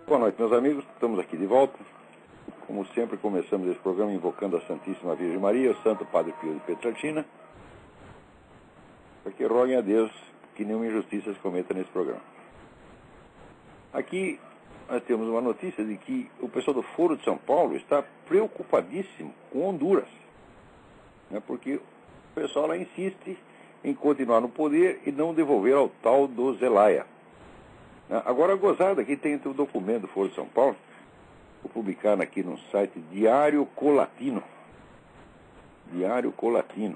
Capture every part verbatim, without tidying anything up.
Boa noite, meus amigos. Estamos aqui de volta. Como sempre, começamos esse programa invocando a Santíssima Virgem Maria, o Santo Padre Pio de Pietrelcina, para que roguem a Deus que nenhuma injustiça se cometa nesse programa. Aqui nós temos uma notícia de que o pessoal do Foro de São Paulo está preocupadíssimo com Honduras, né, porque o pessoal lá insiste em continuar no poder e não devolver ao tal do Zelaya. Agora, a gozada aqui tem o documento do Foro de São Paulo, vou publicar aqui no site Diário Colatino. Diário Colatino.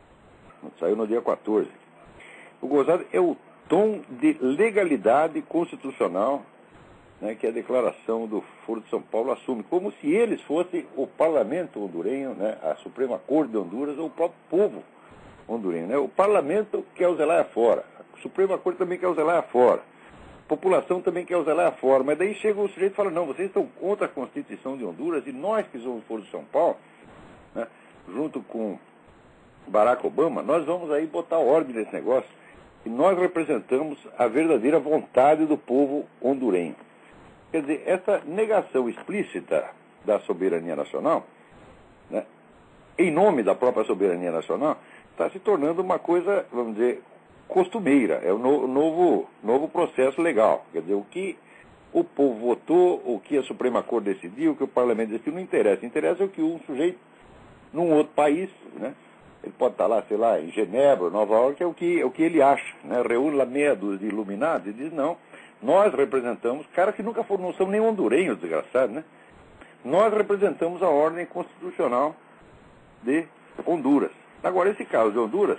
Saiu no dia quatorze. O gozado é o tom de legalidade constitucional, né, que a declaração do Foro de São Paulo assume, como se eles fossem o parlamento hondurenho, né, a Suprema Corte de Honduras, ou o próprio povo hondurenho. Né? O parlamento quer o Zelaya fora, a Suprema Corte também quer o Zelaya fora. A população também quer usar lá fora, mas daí chega o sujeito e fala, não, vocês estão contra a Constituição de Honduras e nós que somos o Foro de São Paulo, né, junto com Barack Obama, nós vamos aí botar ordem nesse negócio e nós representamos a verdadeira vontade do povo hondurenho. Quer dizer, essa negação explícita da soberania nacional, né, em nome da própria soberania nacional, está se tornando uma coisa, vamos dizer, costumeira, é o no, novo, novo processo legal. Quer dizer, o que o povo votou, o que a Suprema Corte decidiu, o que o Parlamento decidiu, não interessa. Interessa o que um sujeito, num outro país, né, ele pode estar lá, sei lá, em Genebra, Nova York, é o que, é o que ele acha. Né, reúne lá meia dúzia de iluminados e diz, não, nós representamos, caras que nunca foram, não são nem hondurenhos, desgraçados, né? Nós representamos a ordem constitucional de Honduras. Agora, esse caso de Honduras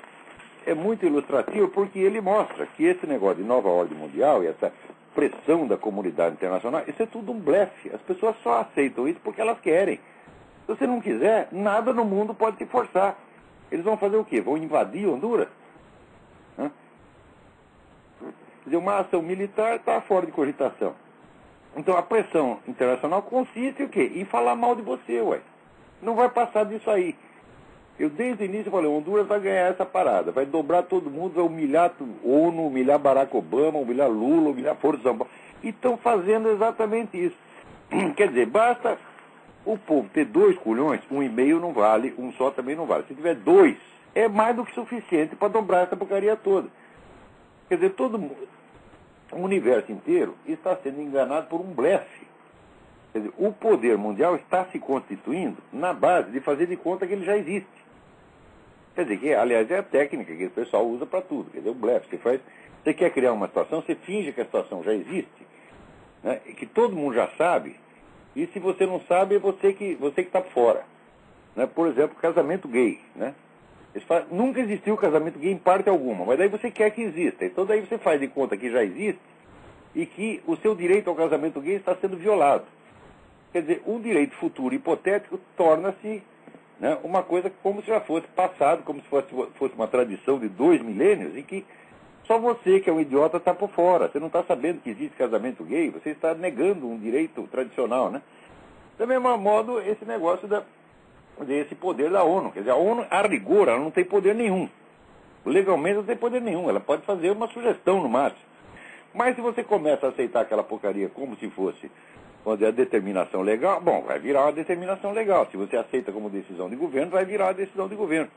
é muito ilustrativo porque ele mostra que esse negócio de nova ordem mundial e essa pressão da comunidade internacional, isso é tudo um blefe. As pessoas só aceitam isso porque elas querem. Se você não quiser, nada no mundo pode te forçar. Eles vão fazer o quê? Vão invadir Honduras? Hã? Quer dizer, uma ação militar está fora de cogitação. Então a pressão internacional consiste em o quê? Em falar mal de você, ué. Não vai passar disso aí. Eu desde o início falei, Honduras vai ganhar essa parada, vai dobrar todo mundo, vai humilhar a ONU, humilhar Barack Obama, humilhar Lula, humilhar Foro de São Paulo. E estão fazendo exatamente isso. Quer dizer, basta o povo ter dois culhões, um e meio não vale, um só também não vale. Se tiver dois, é mais do que suficiente para dobrar essa porcaria toda. Quer dizer, todo mundo, o universo inteiro está sendo enganado por um blefe. Quer dizer, o poder mundial está se constituindo na base de fazer de conta que ele já existe. Quer dizer, que, aliás, é a técnica que o pessoal usa para tudo. Quer dizer, o blefe. Você, faz, você quer criar uma situação, você finge que a situação já existe, né, que todo mundo já sabe, e se você não sabe, é você que você que está fora. Né? Por exemplo, casamento gay. Né? Falam, nunca existiu casamento gay em parte alguma, mas daí você quer que exista. Então daí você faz de conta que já existe e que o seu direito ao casamento gay está sendo violado. Quer dizer, um direito futuro hipotético torna-se, né, uma coisa como se já fosse passado, como se fosse, fosse uma tradição de dois milênios, e que só você, que é um idiota, está por fora. Você não está sabendo que existe casamento gay, você está negando um direito tradicional. Né? Do mesmo modo, esse negócio da, desse poder da ONU. Quer dizer, a ONU, a rigor, ela não tem poder nenhum. Legalmente não tem poder nenhum, ela pode fazer uma sugestão no máximo. Mas se você começa a aceitar aquela porcaria como se fosse a determinação legal, bom, vai virar uma determinação legal. Se você aceita como decisão de governo, vai virar uma decisão de governo.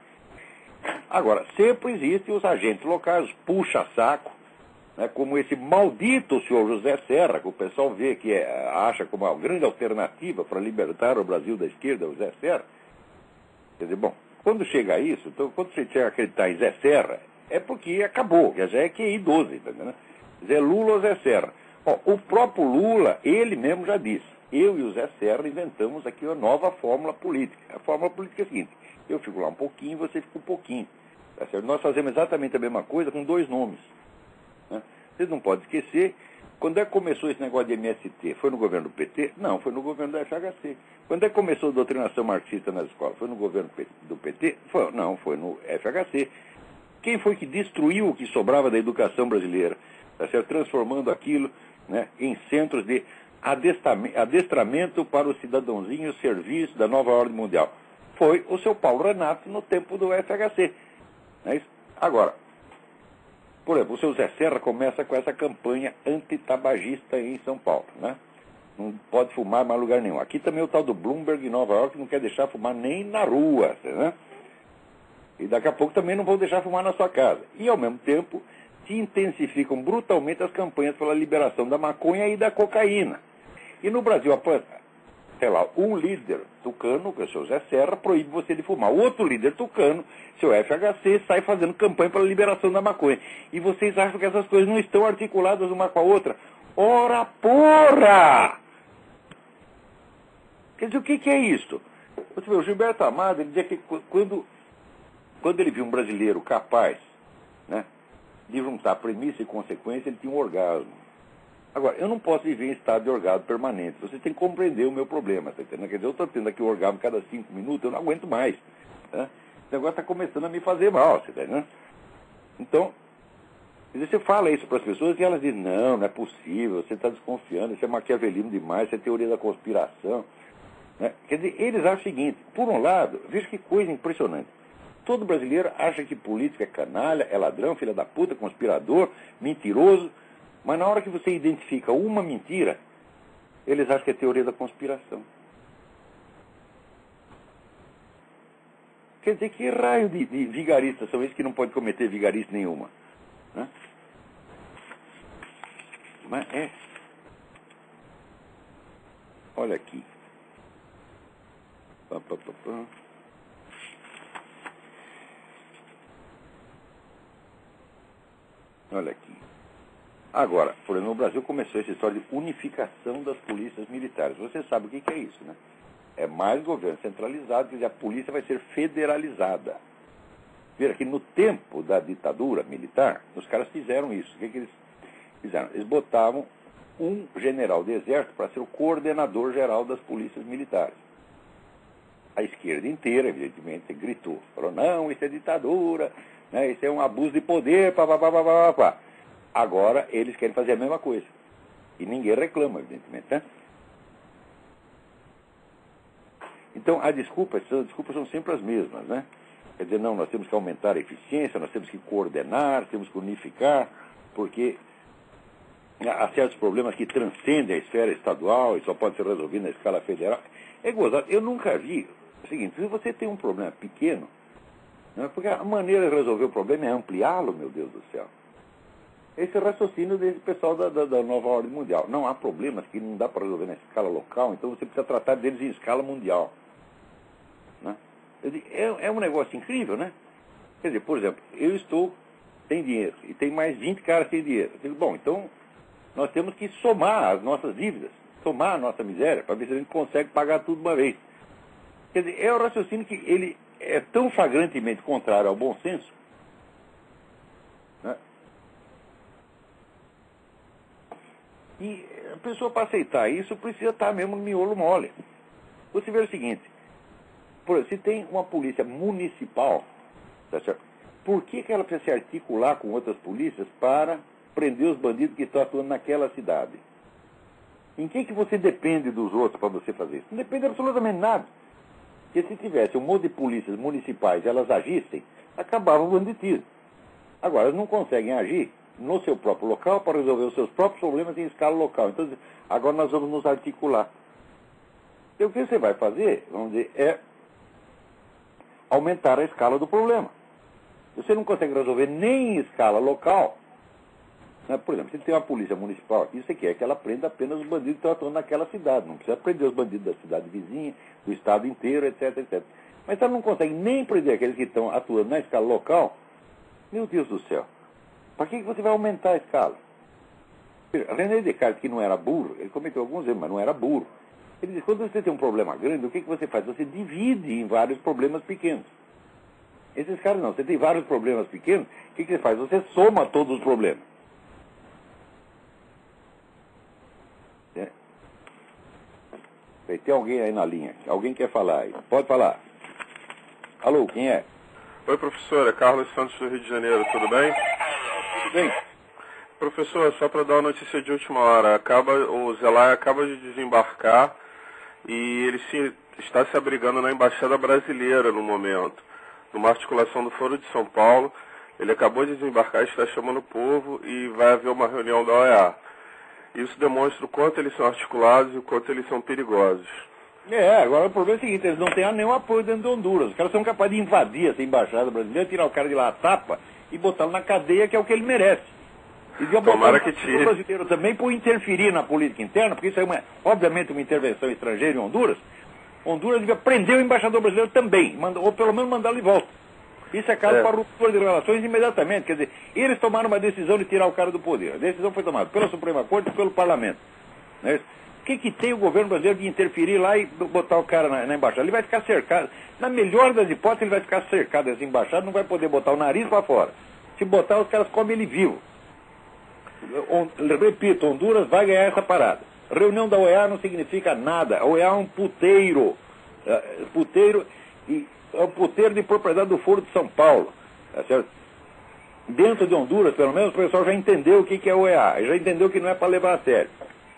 Agora, sempre existem os agentes locais, os puxa-saco, né, como esse maldito senhor José Serra, que o pessoal vê que é, acha como uma grande alternativa para libertar o Brasil da esquerda, o Zé Serra. Quer dizer, bom, quando chega a isso, então, quando você chega a acreditar em Zé Serra, é porque acabou, já é Q I doze, entendeu? Né? Zé Lula ou Zé Serra. Bom, o próprio Lula, ele mesmo já disse, eu e o Zé Serra inventamos aqui uma nova fórmula política. A fórmula política é a seguinte, eu fico lá um pouquinho, você fica um pouquinho. Tá certo? Nós fazemos exatamente a mesma coisa com dois nomes. Né? Vocês não podem esquecer, quando é que começou esse negócio de M S T? Foi no governo do P T? Não, foi no governo do F H C. Quando é que começou a doutrinação marxista nas escolas? Foi no governo do P T? Foi, não, foi no F H C. Quem foi que destruiu o que sobrava da educação brasileira? Tá certo? Transformando aquilo, né, em centros de adestramento para o cidadãozinho serviço da nova ordem mundial. Foi o seu Paulo Renato no tempo do F H C. Não é isso? Agora, por exemplo, o seu Zé Serra começa com essa campanha antitabagista em São Paulo. Né? Não pode fumar em mais lugar nenhum. Aqui também o tal do Bloomberg em Nova York não quer deixar fumar nem na rua, né? E daqui a pouco também não vão deixar fumar na sua casa. E, ao mesmo tempo, se intensificam brutalmente as campanhas pela liberação da maconha e da cocaína. E no Brasil, sei lá, um líder tucano, que é o seu Zé Serra, proíbe você de fumar. O outro líder tucano, seu F H C, sai fazendo campanha pela liberação da maconha. E vocês acham que essas coisas não estão articuladas uma com a outra? Ora porra! Quer dizer, o que, que é isso? Você vê, o Gilberto Amado, ele dizia que quando, quando ele viu um brasileiro capaz, né, de juntar premissa e consequência, ele tinha um orgasmo. Agora, eu não posso viver em estado de orgasmo permanente. Você tem que compreender o meu problema, tá entendendo? Quer dizer, eu estou tendo aqui o orgasmo cada cinco minutos, eu não aguento mais. Né? Esse negócio está começando a me fazer mal, você tá entendendo? Então, quer dizer, você fala isso para as pessoas e elas dizem, não, não é possível, você está desconfiando, isso é maquiavelismo demais, isso é teoria da conspiração. Né? Quer dizer, eles acham o seguinte, por um lado, veja que coisa impressionante. Todo brasileiro acha que político é canalha, é ladrão, filha da puta, conspirador, mentiroso, mas na hora que você identifica uma mentira, eles acham que é teoria da conspiração. Quer dizer, que raio de, de vigaristas são esses que não pode cometer vigarice nenhuma? Né? Mas é... Olha aqui. Pá, pá, pá, pá. Olha aqui. Agora, por exemplo, no Brasil começou essa história de unificação das polícias militares. Você sabe o que, que é isso, né? É mais governo centralizado, quer dizer, a polícia vai ser federalizada. Veja que no tempo da ditadura militar, os caras fizeram isso. O que, que eles fizeram? Eles botavam um general de exército para ser o coordenador geral das polícias militares. A esquerda inteira, evidentemente, gritou. Falou, não, isso é ditadura, né, isso é um abuso de poder, pá, pá, pá, pá, pá, pá. Agora, eles querem fazer a mesma coisa. E ninguém reclama, evidentemente, né? Então, a desculpa, as desculpas são sempre as mesmas, né? Quer dizer, não, nós temos que aumentar a eficiência, nós temos que coordenar, temos que unificar, porque há certos problemas que transcendem a esfera estadual e só pode ser resolvido na escala federal. É gozado. Eu nunca vi o seguinte, se você tem um problema pequeno, né, porque a maneira de resolver o problema é ampliá-lo, meu Deus do céu. Esse é o raciocínio desse pessoal da, da, da nova ordem mundial. Não há problemas que não dá para resolver na escala local, então você precisa tratar deles em escala mundial. Né? É, é um negócio incrível, né? Quer dizer, por exemplo, eu estou sem dinheiro e tem mais vinte caras sem dinheiro. Eu digo, bom, então nós temos que somar as nossas dívidas, somar a nossa miséria, para ver se a gente consegue pagar tudo de uma vez. Quer dizer, é o raciocínio que ele é tão flagrantemente contrário ao bom senso, né? E a pessoa, para aceitar isso, precisa estar mesmo no miolo mole. Você vê o seguinte, por exemplo, se tem uma polícia municipal, tá certo? Por que, que ela precisa se articular com outras polícias para prender os bandidos que estão atuando naquela cidade? Em que, que você depende dos outros para você fazer isso? Não depende absolutamente nada. Porque se tivesse um monte de polícias municipais e elas agissem, acabava o banditismo. Agora, elas não conseguem agir no seu próprio local para resolver os seus próprios problemas em escala local. Então, agora nós vamos nos articular. E o que você vai fazer, vamos dizer, é aumentar a escala do problema. Você não consegue resolver nem em escala local, né? Por exemplo, se tem uma polícia municipal aqui, você quer que ela prenda apenas os bandidos que estão atuando naquela cidade. Não precisa prender os bandidos da cidade vizinha, do estado inteiro, etc, etcétera. Mas se ela não consegue nem prender aqueles que estão atuando na escala local, meu Deus do céu, para que você vai aumentar a escala? René Descartes, que não era burro, ele cometeu alguns erros, mas não era burro. Ele diz, quando você tem um problema grande, o que, que você faz? Você divide em vários problemas pequenos. Esses caras não, você tem vários problemas pequenos, o que, que você faz? Você soma todos os problemas. É. Tem alguém aí na linha, alguém quer falar aí, pode falar. Alô, quem é? Oi, professor, é Carlos Santos do Rio de Janeiro, tudo bem? Tudo bem. Professor, só para dar uma notícia de última hora, acaba, o Zelaya acaba de desembarcar e ele se, está se abrigando na Embaixada Brasileira no momento, numa articulação do Foro de São Paulo. Ele acabou de desembarcar, está chamando o povo e vai haver uma reunião da O E A. Isso demonstra o quanto eles são articulados e o quanto eles são perigosos. É, agora o problema é o seguinte, eles não têm nenhum apoio dentro de Honduras. Os caras são capazes de invadir essa embaixada brasileira, tirar o cara de lá a tapa e botá-lo na cadeia, que é o que ele merece. E devia Tomara botar que o tire. brasileiro também por interferir na política interna, porque isso é uma, obviamente uma intervenção estrangeira em Honduras. Honduras devia prender o embaixador brasileiro também, manda, ou pelo menos mandá-lo de volta. Isso é caso É. para ruptura de relações imediatamente. Quer dizer, eles tomaram uma decisão de tirar o cara do poder. A decisão foi tomada pela Suprema Corte e pelo Parlamento. Não é isso? O que, que tem o governo brasileiro de interferir lá e botar o cara na, na embaixada? Ele vai ficar cercado. Na melhor das hipóteses, ele vai ficar cercado dessa embaixada, não vai poder botar o nariz para fora. Se botar, os caras comem ele vivo. Repito, Honduras vai ganhar essa parada. Reunião da O E A não significa nada. A O E A é um puteiro. É, puteiro e é um puteiro de propriedade do Foro de São Paulo. Tá certo? Dentro de Honduras, pelo menos, o pessoal já entendeu o que, que é a O E A. Já entendeu que não é para levar a sério.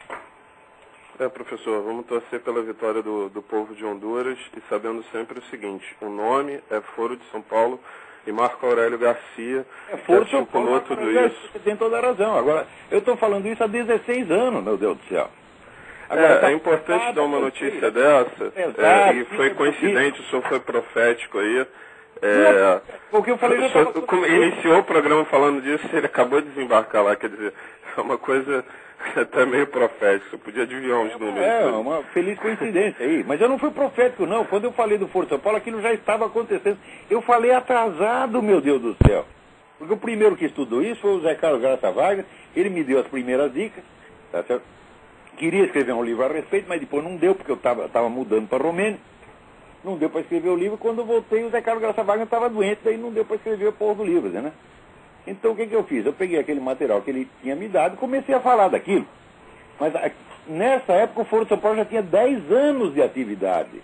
É, professor, vamos torcer pela vitória do, do povo de Honduras e sabendo sempre o seguinte, o nome é Foro de São Paulo e Marco Aurélio Garcia é Foro de São Paulo, tudo Paulo, isso. Você tem toda a razão. Agora, eu estou falando isso há dezesseis anos, meu Deus do céu. Agora, é, tá é importante nada, dar uma eu notícia sei. dessa, Exato, é, e foi isso, coincidente, o senhor foi profético aí. É, o que eu falei já o senhor, estava... como iniciou o programa falando disso, ele acabou de desembarcar lá, quer dizer, é uma coisa até meio profética, você podia adivinhar uns números. É, né? uma feliz coincidência aí. Mas eu não fui profético, não. Quando eu falei do Foro de São Paulo, aquilo já estava acontecendo. Eu falei atrasado, meu Deus do céu. Porque o primeiro que estudou isso foi o Zé Carlos Graça Vargas. Ele me deu as primeiras dicas, tá certo? Queria escrever um livro a respeito, mas depois não deu, porque eu estava mudando para Romênia. Não deu para escrever o livro. Quando eu voltei, o Zé Carlos Graça Vargas estava doente, daí não deu para escrever o porra do livro, né? Então o que, que eu fiz? Eu peguei aquele material que ele tinha me dado e comecei a falar daquilo. Mas a, nessa época o Foro de São Paulo já tinha dez anos de atividade.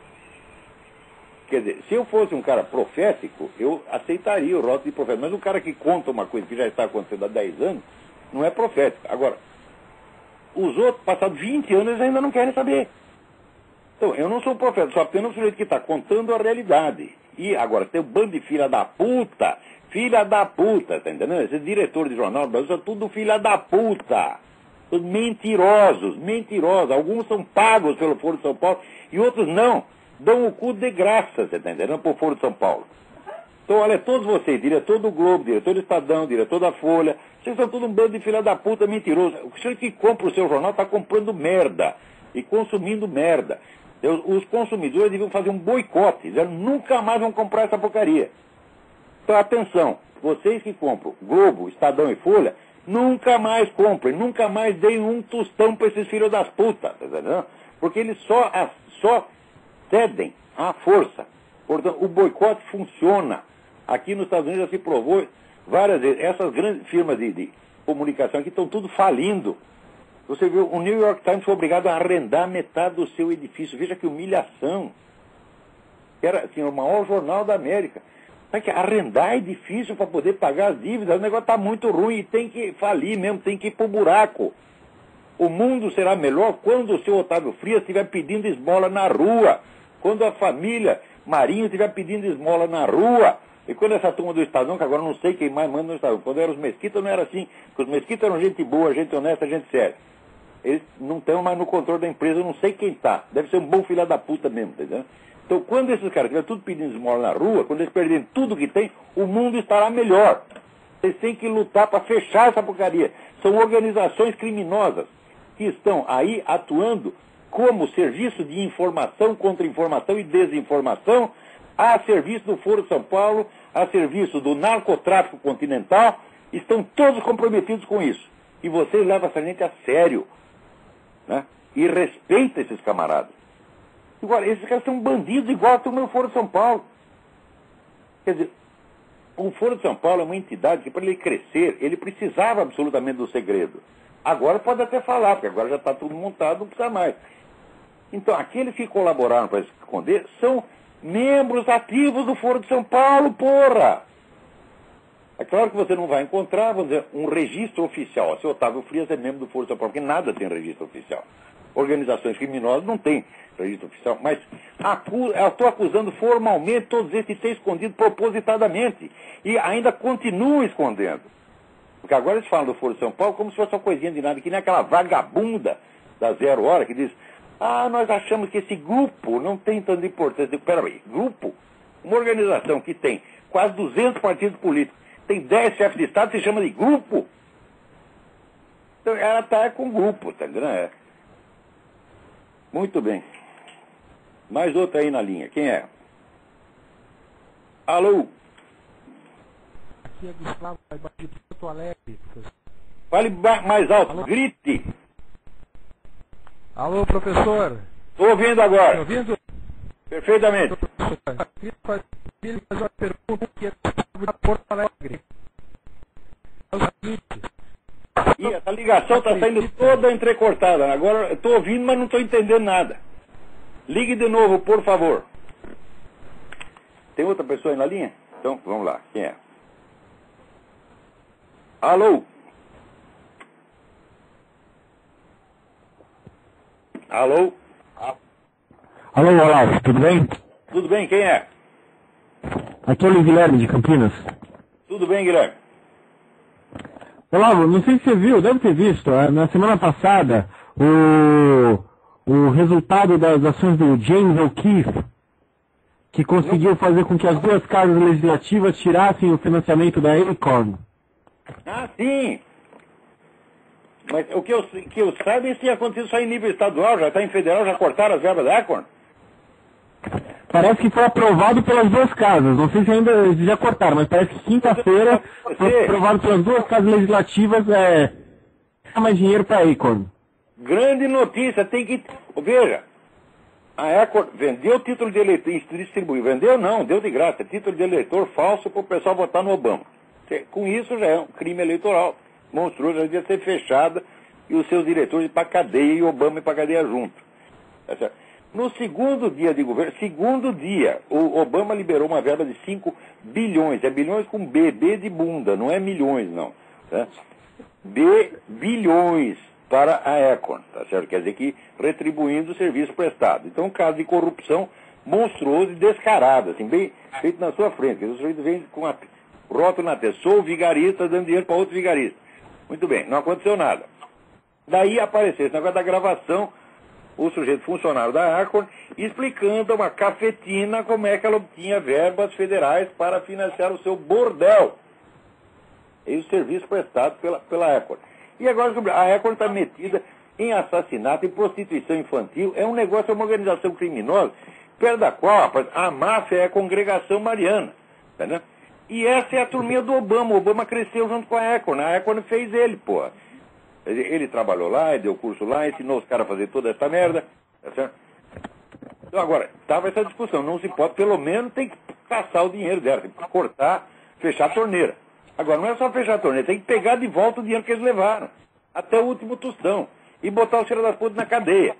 Quer dizer, se eu fosse um cara profético, eu aceitaria o rótulo de profético. Mas um cara que conta uma coisa que já está acontecendo há dez anos, não é profético. Agora, os outros, passados vinte anos, eles ainda não querem saber. Então, eu não sou profeta, sou apenas um sujeito que está contando a realidade. E agora, tem um bando de filha da puta, filha da puta, tá entendendo? Esses diretores de jornal do Brasil são tudo filha da puta. Todos mentirosos, mentirosos. Alguns são pagos pelo Foro de São Paulo e outros não. Dão o cu de graça, você está entendendo? Por Foro de São Paulo. Então, olha, todos vocês, diretor do Globo, diretor do Estadão, diretor da Folha, vocês são tudo um bando de filha da puta mentiroso. O senhor que compra o seu jornal está comprando merda e consumindo merda. Os consumidores deviam fazer um boicote, eles nunca mais vão comprar essa porcaria. Então, atenção, vocês que compram Globo, Estadão e Folha, nunca mais comprem, nunca mais deem um tostão para esses filhos das putas, tá entendendo? Porque eles só, só cedem à força. Portanto, o boicote funciona. Aqui nos Estados Unidos já se provou várias vezes. Essas grandes firmas de, de comunicação aqui estão tudo falindo. Você viu, o New York Times foi obrigado a arrendar metade do seu edifício. Veja que humilhação. Era assim, o maior jornal da América. Sabe que arrendar edifício para poder pagar as dívidas, o negócio está muito ruim e tem que falir mesmo, tem que ir para o buraco. O mundo será melhor quando o seu Otávio Frias estiver pedindo esmola na rua. Quando a família Marinho estiver pedindo esmola na rua. E quando essa turma do Estadão, que agora não sei quem mais manda no Estadão, quando eram os Mesquita não era assim. Porque os Mesquita eram gente boa, gente honesta, gente séria. Eles não estão mais no controle da empresa, eu não sei quem está. Deve ser um bom filho da puta mesmo, tá entendendo? Então, quando esses caras estiverem tudo pedindo esmola na rua, quando eles perderem tudo que tem, o mundo estará melhor. Vocês têm que lutar para fechar essa porcaria. São organizações criminosas que estão aí atuando como serviço de informação, contra-informação e desinformação, a serviço do Foro de São Paulo, a serviço do narcotráfico continental, estão todos comprometidos com isso. E vocês levam essa gente a sério, né? E respeitam esses camaradas. Agora, esses caras são bandidos igual ao meu Foro de São Paulo. Quer dizer, o Foro de São Paulo é uma entidade que, para ele crescer, ele precisava absolutamente do segredo. Agora pode até falar, porque agora já está tudo montado, não precisa mais. Então, aqueles que colaboraram para esconder são membros ativos do Foro de São Paulo, porra! É claro que você não vai encontrar, vamos dizer, um registro oficial. Se Otávio Frias é membro do Foro de São Paulo, porque nada tem registro oficial. Organizações criminosas não têm registro oficial, mas acu eu estou acusando formalmente todos esses que têm escondido propositadamente e ainda continuam escondendo. Porque agora eles falam do Foro de São Paulo como se fosse uma coisinha de nada, que nem aquela vagabunda da Zero Hora que diz, ah, nós achamos que esse grupo não tem tanta importância. Peraí, grupo? Uma organização que tem quase duzentos partidos políticos, tem dez chefes de Estado, se chama de grupo? Então ela está com grupo, tá entendendo? É. Muito bem. Mais outra aí na linha. Quem é? Alô? Aqui é Gustavo, de Porto Alegre, professor. Fale mais alto, Alô? Grite. Alô, professor. Estou ouvindo agora. Está ouvindo? Perfeitamente. Professor, eu queria fazer uma pergunta que é de Porto Alegre. É o seguinte. E essa ligação está saindo toda entrecortada. Agora eu estou ouvindo, mas não estou entendendo nada. Ligue de novo, por favor. Tem outra pessoa aí na linha? Então, vamos lá. Quem é? Alô? Alô? Alô, Olavo, tudo bem? Tudo bem, quem é? Aqui é o Guilherme de Campinas. Tudo bem, Guilherme? Olavo, não sei se você viu, deve ter visto, na semana passada, o, o resultado das ações do James O'Keefe, que conseguiu fazer com que as duas casas legislativas tirassem o financiamento da Acorn. Ah, sim! Mas o que eu, que eu saiba, isso tinha acontecido só em nível estadual, já está em federal, já cortaram as verbas da Acorn? Parece que foi aprovado pelas duas casas, não sei se ainda já cortaram, mas parece que quinta-feira foi aprovado pelas duas casas legislativas, é, mais dinheiro para a Acorn. Grande notícia, tem que... Veja, a Acorn vendeu o título de eleitor, distribuiu, vendeu não, deu de graça, título de eleitor falso para o pessoal votar no Obama. Com isso já é um crime eleitoral monstruoso, já devia ser fechada e os seus diretores ir para a cadeia e o Obama ir para a cadeia junto. Tá certo? No segundo dia de governo, segundo dia, o Obama liberou uma verba de cinco bilhões, é bilhões com B, B de bunda, não é milhões não, tá? B, bilhões para a Acorn, tá certo? Quer dizer que retribuindo o serviço prestado. Então, um caso de corrupção monstruoso e descarado, assim, bem feito na sua frente, quer dizer, o sujeito vem com a rótulo na testa, sou vigarista, dando dinheiro para outro vigarista. Muito bem, não aconteceu nada. Daí apareceu esse negócio da gravação, o sujeito funcionário da Acorn, explicando a uma cafetina como é que ela obtinha verbas federais para financiar o seu bordel. E o serviço prestado pela, pela Acorn. E agora a Acorn está metida em assassinato, em prostituição infantil. É um negócio, é uma organização criminosa, perto da qual, rapaz, a máfia é a congregação mariana. Entendeu? E essa é a turminha do Obama. O Obama cresceu junto com a Acorn. A Acorn fez ele, porra. Ele, ele trabalhou lá, ele deu curso lá, ensinou os caras a fazer toda essa merda. Tá certo? Então agora, estava essa discussão. Não se pode, pelo menos tem que caçar o dinheiro dela. Tem que cortar, fechar a torneira. Agora, não é só fechar a torneira, tem que pegar de volta o dinheiro que eles levaram. Até o último tostão. E botar o filho das putas na cadeia.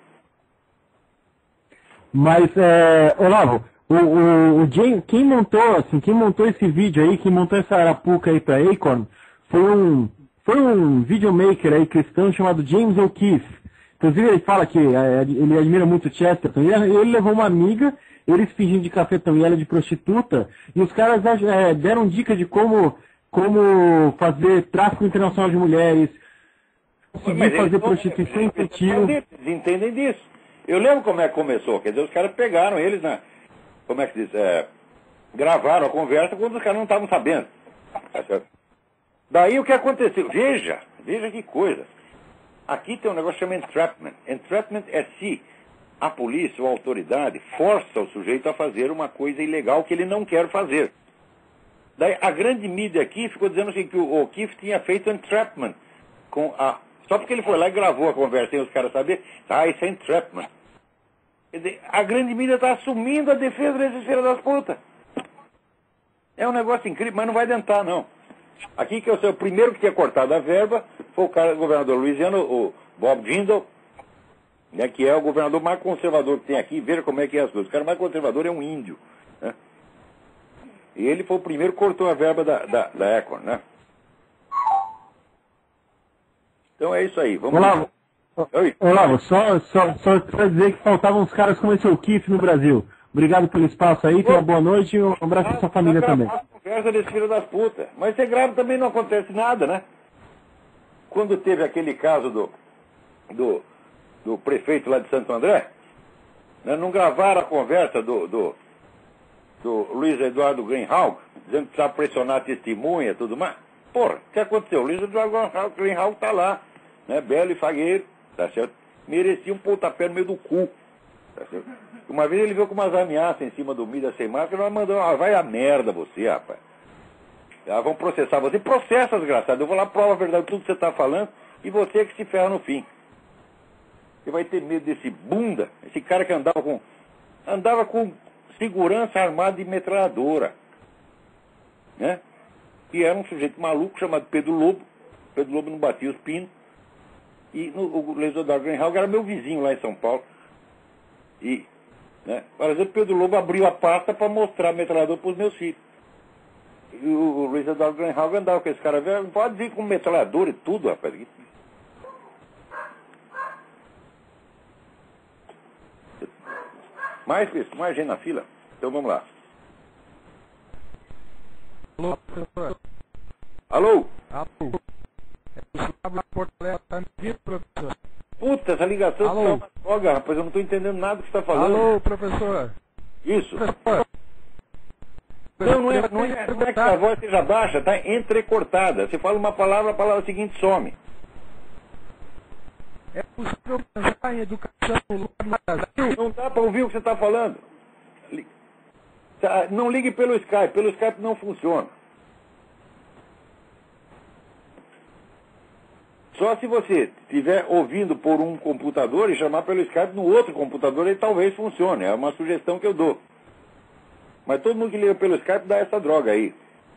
Mas, é, Olavo, o, o, o James, quem montou, assim, quem montou esse vídeo aí, quem montou essa arapuca aí pra Acorn, foi um, foi um videomaker aí cristão chamado James O'Keefe. Inclusive ele fala que é, ele admira muito Chesterton. Ele, ele levou uma amiga, eles fingindo de cafetão e ela de prostituta, e os caras é, deram dica de como, como fazer tráfico internacional de mulheres, conseguir fazer prostituição infantil. Eles entendem disso. Eu lembro como é que começou. Quer dizer, os caras pegaram eles na... Como é que diz? É, gravaram a conversa quando os caras não estavam sabendo. Tá certo? Daí o que aconteceu? Veja, veja que coisa. Aqui tem um negócio chamado entrapment. Entrapment é se a polícia ou a autoridade força o sujeito a fazer uma coisa ilegal que ele não quer fazer. Daí a grande mídia aqui ficou dizendo assim, que o O'Keefe tinha feito entrapment com a... Só porque ele foi lá e gravou a conversa sem os caras saberem, ah, isso é entrapment. Quer dizer, a grande mídia está assumindo a defesa desses filhos das putas. É um negócio incrível, mas não vai adiantar, não. Aqui que eu sei, o primeiro que tinha cortado a verba foi o cara, o governador Louisiano, o Bob Jindal, né, que é o governador mais conservador que tem aqui. Veja como é que é as coisas. O cara mais conservador é um índio. Né? E ele foi o primeiro que cortou a verba da, da, da Acorn, né? Então é isso aí. Vamos Olavo, Olavo só, só, só para dizer que faltavam uns caras como esse O'Keefe no Brasil. Obrigado pelo espaço aí, tenha uma boa noite e um abraço para sua família também. Conversa desse filho das putas. Mas você grava também não acontece nada, né? quando teve aquele caso do, do, do prefeito lá de Santo André, né, não gravaram a conversa do, do, do Luiz Eduardo Greenhalgh, dizendo que precisava pressionar a testemunha e tudo mais. Porra, o que aconteceu? O Luiz Eduardo Greenhalgh está lá, né, belo e fagueiro, tá certo? Merecia um pontapé no meio do cu, tá certo? Uma vez ele veio com umas ameaças em cima do Mídia Sem Máscara, nós mandamos, ah, vai a merda você, rapaz. Ah, vão processar você. Processa, desgraçado. Eu vou lá, prova a verdade de tudo que você está falando e você é que se ferra no fim. Você vai ter medo desse bunda, esse cara que andava com andava com segurança armada de metralhadora, né? Que era um sujeito maluco chamado Pedro Lobo. Pedro Lobo não batia os pinos. E no, o Luiz Eduardo Greenhalgh era meu vizinho lá em São Paulo. E, né, por exemplo, Pedro Lobo abriu a pasta para mostrar a metralhadora para os meus filhos. E o, o Luiz Eduardo Greenhalgh andava com esse cara velho, pode vir com metralhadora e tudo, rapaz. Mais, mais gente na fila? Então vamos lá. Alô, professor. Alô? Alô. É o Gustavo Porto Alegre, tá me ouvindo, professor? Puta, essa ligação Alô? tá uma droga, rapaz, eu não estou entendendo nada do que você está falando. Alô, professor. Isso. Professor. Não, não é, não é, não é que a voz seja baixa, está entrecortada. Você fala uma palavra, a palavra seguinte some. É possível pensar em educação no Brasil? Não dá para ouvir o que você está falando. Li- tá, Não ligue pelo Skype, pelo Skype não funciona. Só se você estiver ouvindo por um computador e chamar pelo Skype no outro computador, ele talvez funcione. É uma sugestão que eu dou. Mas todo mundo que liga pelo Skype dá essa droga aí.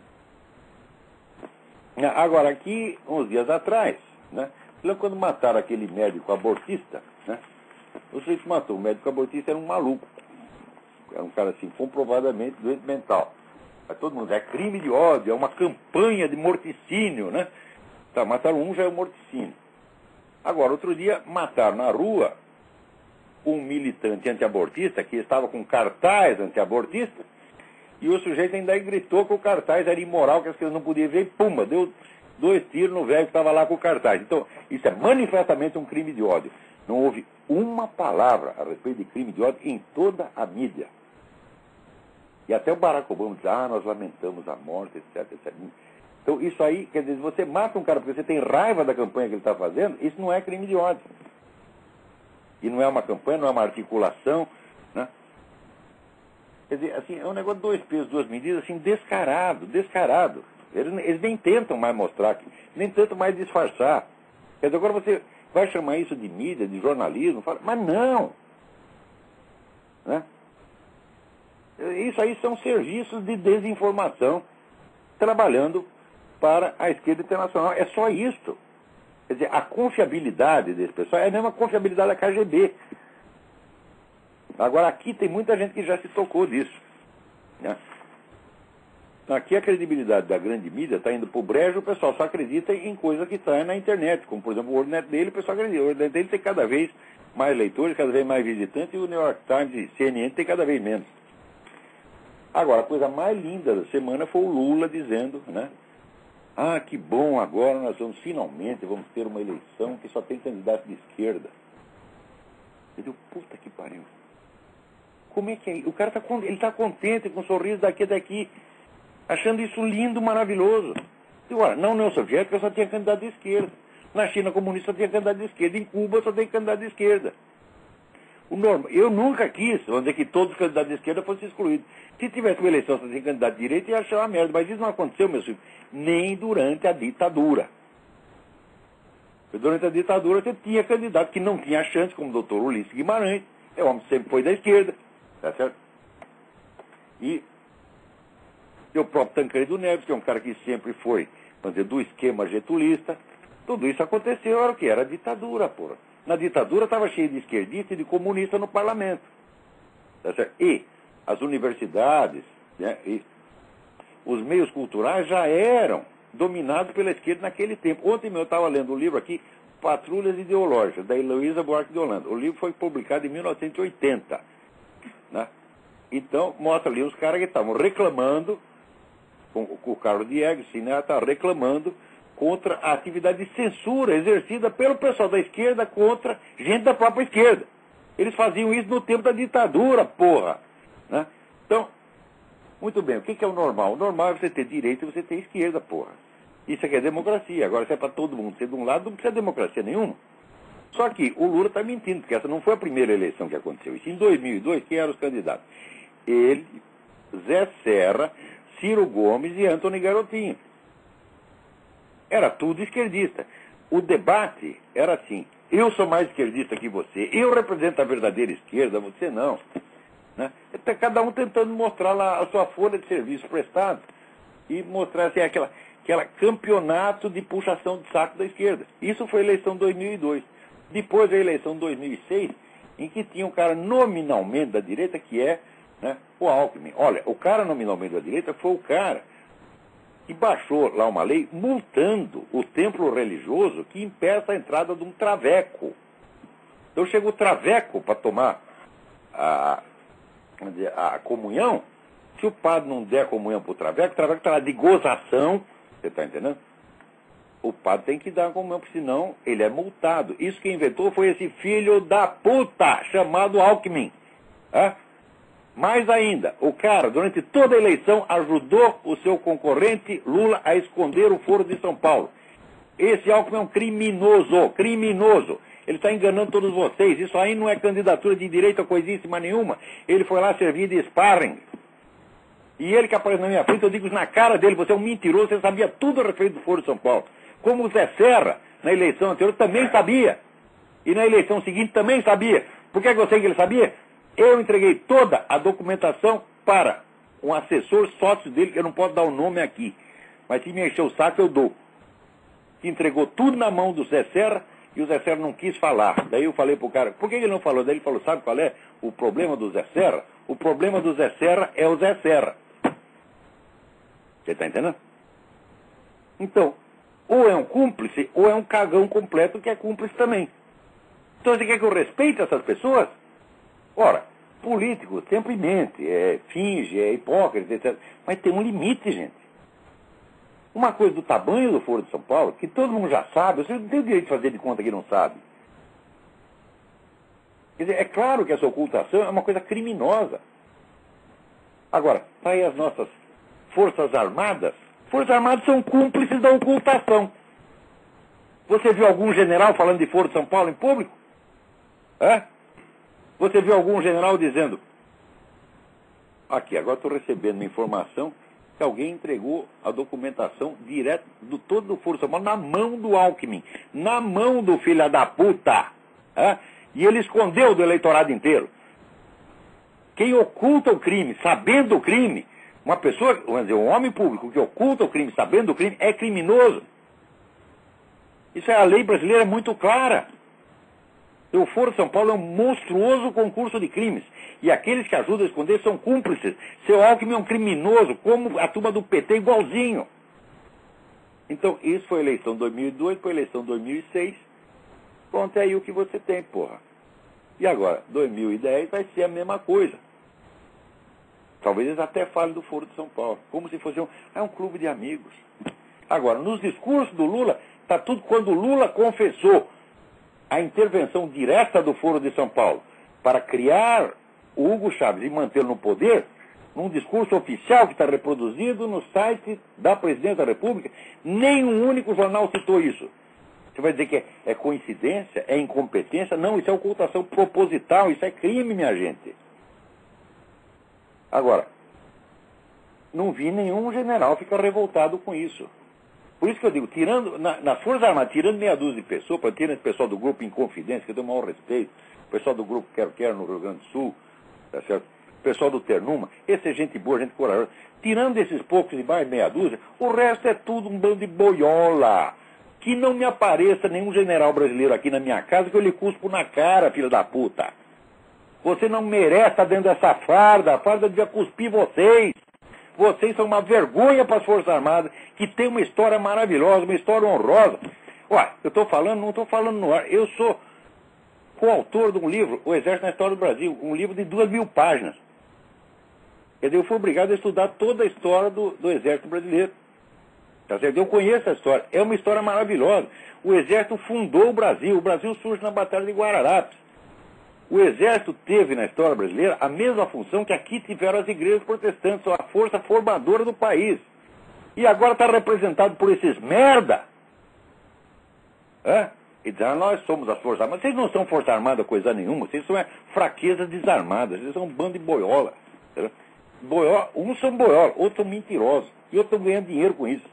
Agora, aqui, uns dias atrás, né? Lembra quando mataram aquele médico abortista, né? O sujeito matou. O médico abortista era um maluco. Era um cara assim, comprovadamente doente mental. Mas todo mundo, é crime de ódio, é uma campanha de morticínio, né? Tá, mataram um, já é um morticínio. Agora, outro dia, mataram na rua um militante antiabortista que estava com cartaz antiabortista e o sujeito ainda gritou que o cartaz era imoral, que as crianças não podiam ver e pumba, deu dois tiros no velho que estava lá com o cartaz. Então, isso é manifestamente um crime de ódio. Não houve uma palavra a respeito de crime de ódio em toda a mídia. E até o Barack Obama diz, ah, nós lamentamos a morte, etc, etcétera. Então, isso aí, quer dizer, se você mata um cara porque você tem raiva da campanha que ele está fazendo, isso não é crime de ódio. E não é uma campanha, não é uma articulação, né? Quer dizer, assim, é um negócio de dois pesos, duas medidas, assim, descarado, descarado. Eles, eles nem tentam mais mostrar, nem tentam mais disfarçar. Quer dizer, agora você vai chamar isso de mídia, de jornalismo, fala, mas não. Né? Isso aí são serviços de desinformação trabalhando para a esquerda internacional. É só isso. Quer dizer, a confiabilidade desse pessoal é a mesma confiabilidade da K G B. Agora, aqui tem muita gente que já se tocou disso. Né? Aqui a credibilidade da grande mídia está indo para o brejo, o pessoal só acredita em coisa que está na internet. Como, por exemplo, o WorldNet dele, o pessoal acredita. O WorldNet dele tem cada vez mais leitores, cada vez mais visitantes, e o New York Times e C N N tem cada vez menos. Agora, a coisa mais linda da semana foi o Lula dizendo, né? Ah, que bom, agora nós vamos, finalmente, vamos ter uma eleição que só tem candidato de esquerda. Eu digo, puta que pariu. Como é que é? O cara está ele tá contente, com um sorriso daqui e daqui, achando isso lindo, maravilhoso. E, olha, na União Soviética só tinha candidato de esquerda. Na China comunista só tinha candidato de esquerda. Em Cuba só tem candidato de esquerda. O norma, eu nunca quis, vamos dizer, que todos os candidatos de esquerda fossem excluídos. Se tivesse uma eleição só sem candidato de direita, ia achar uma merda. Mas isso não aconteceu, meu filho, nem durante a ditadura. Durante a ditadura você tinha candidato que não tinha chance, como o doutor Ulisses Guimarães. É um homem que sempre foi da esquerda. Tá certo? E o próprio Tancredo Neves, que é um cara que sempre foi, vamos dizer, do esquema getulista. Tudo isso aconteceu, era o que? Era a ditadura, porra. Na ditadura estava cheio de esquerdista e de comunista no parlamento. Tá certo? E as universidades, né, e os meios culturais já eram dominados pela esquerda naquele tempo. Ontem eu estava lendo um livro aqui, Patrulhas Ideológicas, da Heloísa Buarque de Holanda. O livro foi publicado em mil novecentos e oitenta. Né? Então, mostra ali os caras que estavam reclamando, com, com o Carlos Diegues, né, tá reclamando contra a atividade de censura exercida pelo pessoal da esquerda contra gente da própria esquerda. Eles faziam isso no tempo da ditadura, porra. Né? Então, muito bem, o que é o normal? O normal é você ter direita e você ter esquerda, porra. Isso aqui é democracia. Agora, se é para todo mundo ser de um lado, não precisa de democracia nenhuma. Só que o Lula está mentindo, porque essa não foi a primeira eleição que aconteceu. Isso em dois mil e dois, quem eram os candidatos? Ele, Zé Serra, Ciro Gomes e Antony Garotinho. Era tudo esquerdista. O debate era assim: eu sou mais esquerdista que você, eu represento a verdadeira esquerda, você não. Né? Cada um tentando mostrar lá a sua folha de serviço prestado e mostrar assim, aquela, aquela campeonato de puxação de saco da esquerda. Isso foi a eleição de dois mil e dois. Depois a eleição de dois mil e seis, em que tinha um cara nominalmente da direita, que é, né, o Alckmin. Olha, o cara nominalmente da direita foi o cara que baixou lá uma lei multando o templo religioso que impeça a entrada de um traveco. Então chega o traveco para tomar a, a comunhão. Se o padre não der comunhão para o traveco, o traveco está lá de gozação, você está entendendo? O padre tem que dar a comunhão, porque senão ele é multado. Isso que inventou foi esse filho da puta chamado Alckmin. É? Mais ainda, o cara, durante toda a eleição, ajudou o seu concorrente Lula a esconder o Foro de São Paulo. Esse Alckmin é um criminoso, criminoso. Ele está enganando todos vocês. Isso aí não é candidatura de direita, coisíssima nenhuma. Ele foi lá servir de sparring. E ele que aparece na minha frente, eu digo isso na cara dele: você é um mentiroso, você sabia tudo a respeito do Foro de São Paulo. Como o Zé Serra, na eleição anterior, também sabia. E na eleição seguinte também sabia. Por que eu sei que ele sabia? Eu entreguei toda a documentação para um assessor sócio dele, que eu não posso dar o nome aqui, mas se me encher o saco eu dou. Que entregou tudo na mão do Zé Serra, e o Zé Serra não quis falar. Daí eu falei pro cara: por que ele não falou? Daí ele falou: sabe qual é o problema do Zé Serra? O problema do Zé Serra é o Zé Serra. Você está entendendo? Então, ou é um cúmplice, ou é um cagão completo que é cúmplice também. Então você quer que eu respeite essas pessoas? Ora, político sempre mente, é, finge, é hipócrita, etcétera. Mas tem um limite, gente. Uma coisa do tamanho do Foro de São Paulo, que todo mundo já sabe, você não tem o direito de fazer de conta que não sabe. Quer dizer, é claro que essa ocultação é uma coisa criminosa. Agora, tá aí as nossas Forças Armadas. Forças Armadas são cúmplices da ocultação. Você viu algum general falando de Foro de São Paulo em público? É? Você viu algum general dizendo: aqui, agora estou recebendo uma informação que alguém entregou a documentação direto do todo do Foro de São Paulo na mão do Alckmin, na mão do filho da puta. É? E ele escondeu do eleitorado inteiro. Quem oculta o crime, sabendo o crime, uma pessoa, vamos dizer, um homem público que oculta o crime, sabendo o crime, é criminoso. Isso é, a lei brasileira é muito clara. O Foro de São Paulo é um monstruoso concurso de crimes. E aqueles que ajudam a esconder são cúmplices. Seu Alckmin é um criminoso, como a turma do P T, igualzinho. Então, isso foi a eleição de dois mil e dois, foi a eleição de dois mil e seis. Pronto, é aí o que você tem, porra. E agora, dois mil e dez vai ser a mesma coisa. Talvez eles até falem do Foro de São Paulo, como se fosse um, é um clube de amigos. Agora, nos discursos do Lula, está tudo quando o Lula confessou a intervenção direta do Foro de São Paulo para criar o Hugo Chávez e mantê-lo no poder, num discurso oficial que está reproduzido no site da Presidência da República, nenhum único jornal citou isso. Você vai dizer que é, é coincidência, é incompetência? Não, isso é ocultação proposital, isso é crime, minha gente. Agora, não vi nenhum general ficar revoltado com isso. Por isso que eu digo, tirando, na, nas Forças Armadas, tirando meia dúzia de pessoas, para tirar esse pessoal do grupo Inconfidência, que eu tenho o maior respeito, o pessoal do grupo Quero Quero no Rio Grande do Sul, tá certo? O pessoal do Ternuma, esse é gente boa, gente corajosa. Tirando esses poucos de mais meia dúzia, o resto é tudo um bando de boiola. Que não me apareça nenhum general brasileiro aqui na minha casa que eu lhe cuspo na cara, filho da puta. Você não merece estar dentro dessa farda, a farda devia cuspir vocês. Vocês são uma vergonha para as Forças Armadas, que tem uma história maravilhosa, uma história honrosa. Olha, eu estou falando, não estou falando no ar, eu sou coautor de um livro, O Exército na História do Brasil, um livro de duas mil páginas. Quer dizer, eu fui obrigado a estudar toda a história do, do Exército Brasileiro. Tá certo? Eu conheço a história. É uma história maravilhosa. O Exército fundou o Brasil. O Brasil surge na Batalha de Guararapes. O Exército teve na história brasileira a mesma função que aqui tiveram as igrejas protestantes, a força formadora do país. E agora está representado por esses merda. É? E dizem, ah, nós somos as Forças Armadas. Vocês não são Força Armada coisa nenhuma. Vocês são é, fraquezas desarmadas. Vocês são um bando de boiola. boiola. Uns são boiola, outros são mentirosos. E outros estão ganhando dinheiro com isso.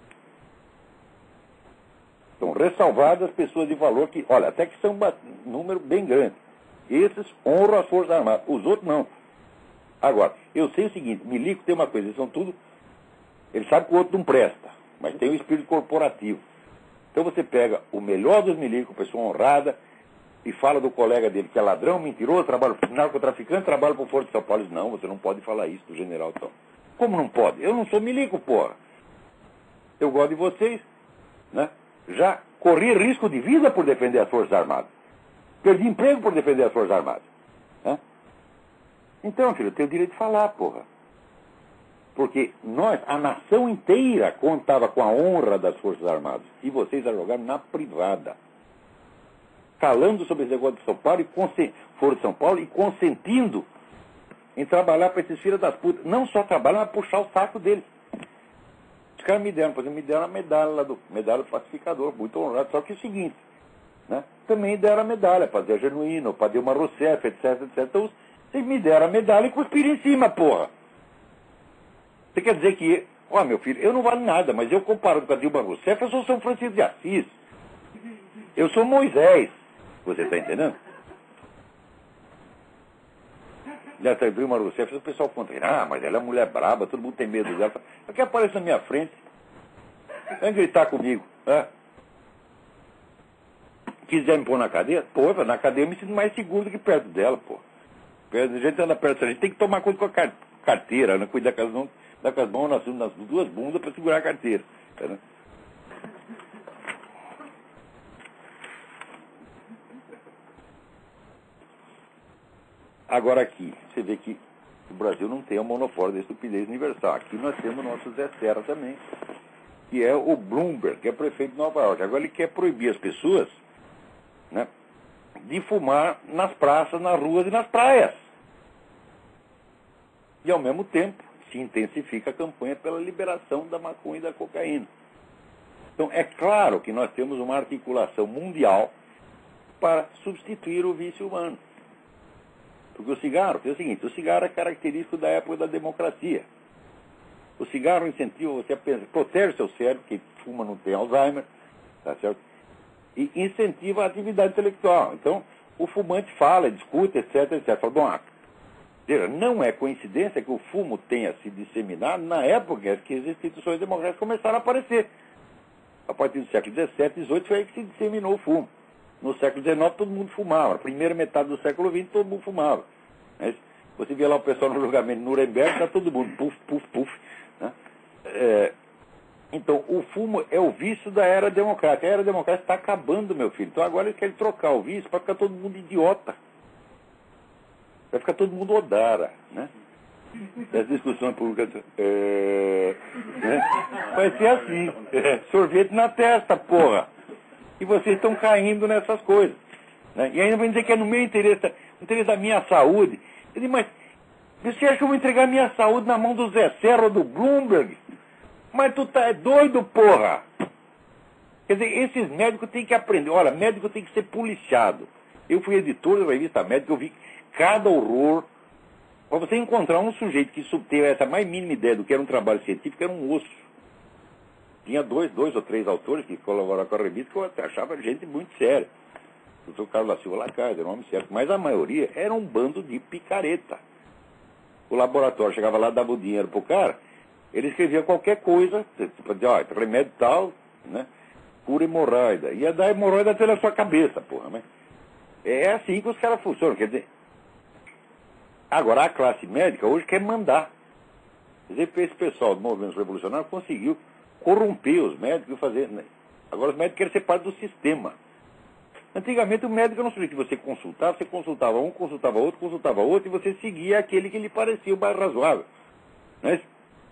Estão ressalvadas as pessoas de valor que, olha, até que são um número bem grande. Esses honram as Forças Armadas. Os outros não. Agora, eu sei o seguinte, milico tem uma coisa, eles são tudo... Ele sabe que o outro não presta, mas tem o espírito corporativo. Então você pega o melhor dos milicos, pessoa honrada, e fala do colega dele que é ladrão, mentiroso, trabalha para narcotraficante, trabalha para o Foro de São Paulo. Diz, não, você não pode falar isso do general tal. Como não pode? Eu não sou milico, porra. Eu gosto de vocês, né? Já corri risco de vida por defender as Forças Armadas. Perdi emprego por defender as Forças Armadas. Né? Então, filho, eu tenho o direito de falar, porra. Porque nós, a nação inteira, contava com a honra das Forças Armadas. E vocês a jogaram na privada. Calando sobre esse negócio de São Paulo e consen... Foro de São Paulo e consentindo em trabalhar para esses filhos das putas. Não só trabalhar, mas puxar o saco deles. Os caras me deram, por exemplo, me deram a medalha lá do medalha do pacificador, muito honrado. Só que é o seguinte, né? Também deram a medalha para Zé Genuíno, para Dilma Rousseff, etc, etcétera. Então, vocês me deram a medalha e cuspiram em cima, porra. Você quer dizer que, ó, meu filho, eu não valo nada, mas eu comparado com a Dilma Rousseff, eu sou São Francisco de Assis. Eu sou Moisés. Você está entendendo? Nessa Dilma Rousseff, o pessoal conta, ah, mas ela é mulher braba, todo mundo tem medo dela. Ela quer aparecer na minha frente. Vem gritar comigo. Né? Quiser me pôr na cadeia? Pô, na cadeia eu me sinto mais seguro do que perto dela, pô. A gente anda perto, a gente tem que tomar conta com a carteira, né? Cuidar com as mãos, com as mãos nas, nas duas bundas para segurar a carteira. Né? Agora aqui, você vê que o Brasil não tem o monopólio da estupidez universal. Aqui nós temos o nosso Zé Serra também, que é o Bloomberg, que é prefeito de Nova York. Agora ele quer proibir as pessoas, né, de fumar nas praças, nas ruas e nas praias. E ao mesmo tempo se intensifica a campanha pela liberação da maconha e da cocaína. Então é claro que nós temos uma articulação mundial para substituir o vício humano. Porque o cigarro, é o seguinte, o cigarro é característico da época da democracia. O cigarro incentiva você a pensar, protege o seu cérebro, que fuma não tem Alzheimer, tá certo? E incentiva a atividade intelectual. Então, o fumante fala, discute, etc, etcétera. Fala, bom, ah, não é coincidência que o fumo tenha se disseminado na época que as instituições democráticas começaram a aparecer. A partir do século dezessete, dezoito, foi aí que se disseminou o fumo. No século dezenove, todo mundo fumava. Na primeira metade do século vinte, todo mundo fumava. Mas você vê lá o pessoal no julgamento de Nuremberg, está todo mundo puf, puf, puf. Né? É, então, o fumo é o vício da era democrática. A era democrática está acabando, meu filho. Então, agora eles querem trocar o vício para ficar todo mundo idiota. Vai ficar todo mundo odara, né? As discussões públicas... É, né? Vai ser assim. É, sorvete na testa, porra. E vocês estão caindo nessas coisas. Né? E ainda vão dizer que é no meu interesse, no interesse da minha saúde. Eu digo, mas você acha que eu vou entregar minha saúde na mão do Zé Serra ou do Bloomberg? Mas tu tá é doido, porra! Quer dizer, esses médicos têm que aprender. Olha, médico tem que ser policiado. Eu fui editor da revista médica, eu vi cada horror. Para você encontrar um sujeito que teve essa mais mínima ideia do que era um trabalho científico, era um osso. Tinha dois, dois ou três autores que colaboraram com a revista que eu achava gente muito séria. O doutor Carlos da Silva Lacaille, era um homem sério. Mas a maioria era um bando de picareta. O laboratório chegava lá, dava o dinheiro pro cara, ele escrevia qualquer coisa, tipo, ó, remédio tal, né? Cura hemorroida. Ia dar hemorroida pela sua cabeça, porra. Mas é assim que os caras funcionam. Quer dizer, agora a classe médica hoje quer mandar. Quer dizer, esse pessoal do movimento revolucionário conseguiu corromper os médicos e fazer... Né? Agora os médicos querem ser parte do sistema. Antigamente o médico era um sujeito que você consultava, você consultava um, consultava outro, consultava outro, e você seguia aquele que lhe parecia o mais razoável. Né?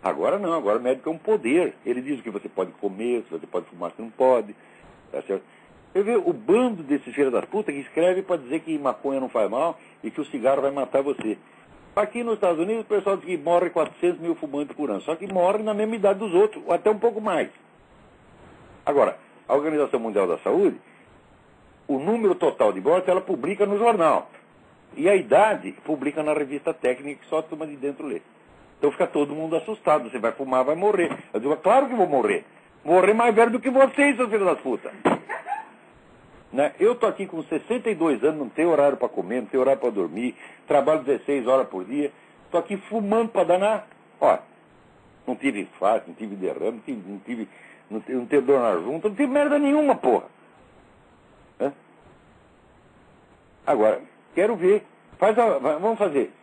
Agora não, agora o médico é um poder. Ele diz o que você pode comer, se você pode fumar, se não pode. Tá certo? Eu vejo o bando desses filhos das putas que escreve para dizer que maconha não faz mal e que o cigarro vai matar você. Aqui nos Estados Unidos o pessoal diz que morre quatrocentos mil fumantes por ano, só que morre na mesma idade dos outros, ou até um pouco mais. Agora, a Organização Mundial da Saúde, o número total de mortes ela publica no jornal. E a idade publica na revista técnica que só a turma de dentro lê. Então fica todo mundo assustado. Você vai fumar, vai morrer. Eu digo, claro que vou morrer. Morrer mais velho do que vocês, seus filhos das putas. Né? Eu tô aqui com sessenta e dois anos, não tenho horário para comer, não tenho horário para dormir, trabalho dezesseis horas por dia, tô aqui fumando para danar. Ó, não tive infarto, não tive derrame, não tive, não tive, não tive, não tive dor na junta, não tive merda nenhuma, porra. Hã? Agora, quero ver. Faz a, vamos fazer.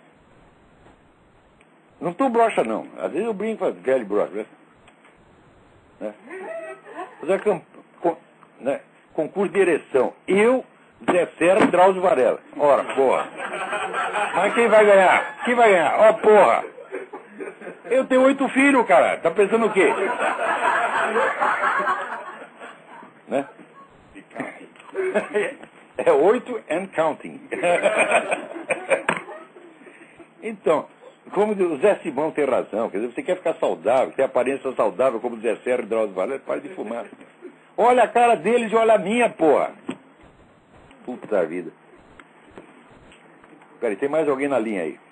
Não tô broxa, não. Às vezes eu brinco com velho broxa, né? né? Fazer camp... né? concurso de ereção. Eu, Zé Serra e Drauzio Varela. Ora, porra. Mas quem vai ganhar? Quem vai ganhar? Ó, porra. Eu tenho oito filhos, cara. Tá pensando o quê? Né? É oito and counting. Então, como o Zé Simão tem razão, quer dizer, você quer ficar saudável, ter aparência saudável como o Zé Serra e Drauzio Varela, pare de fumar. Olha a cara deles e olha a minha, porra. Puta vida. Peraí, tem mais alguém na linha aí?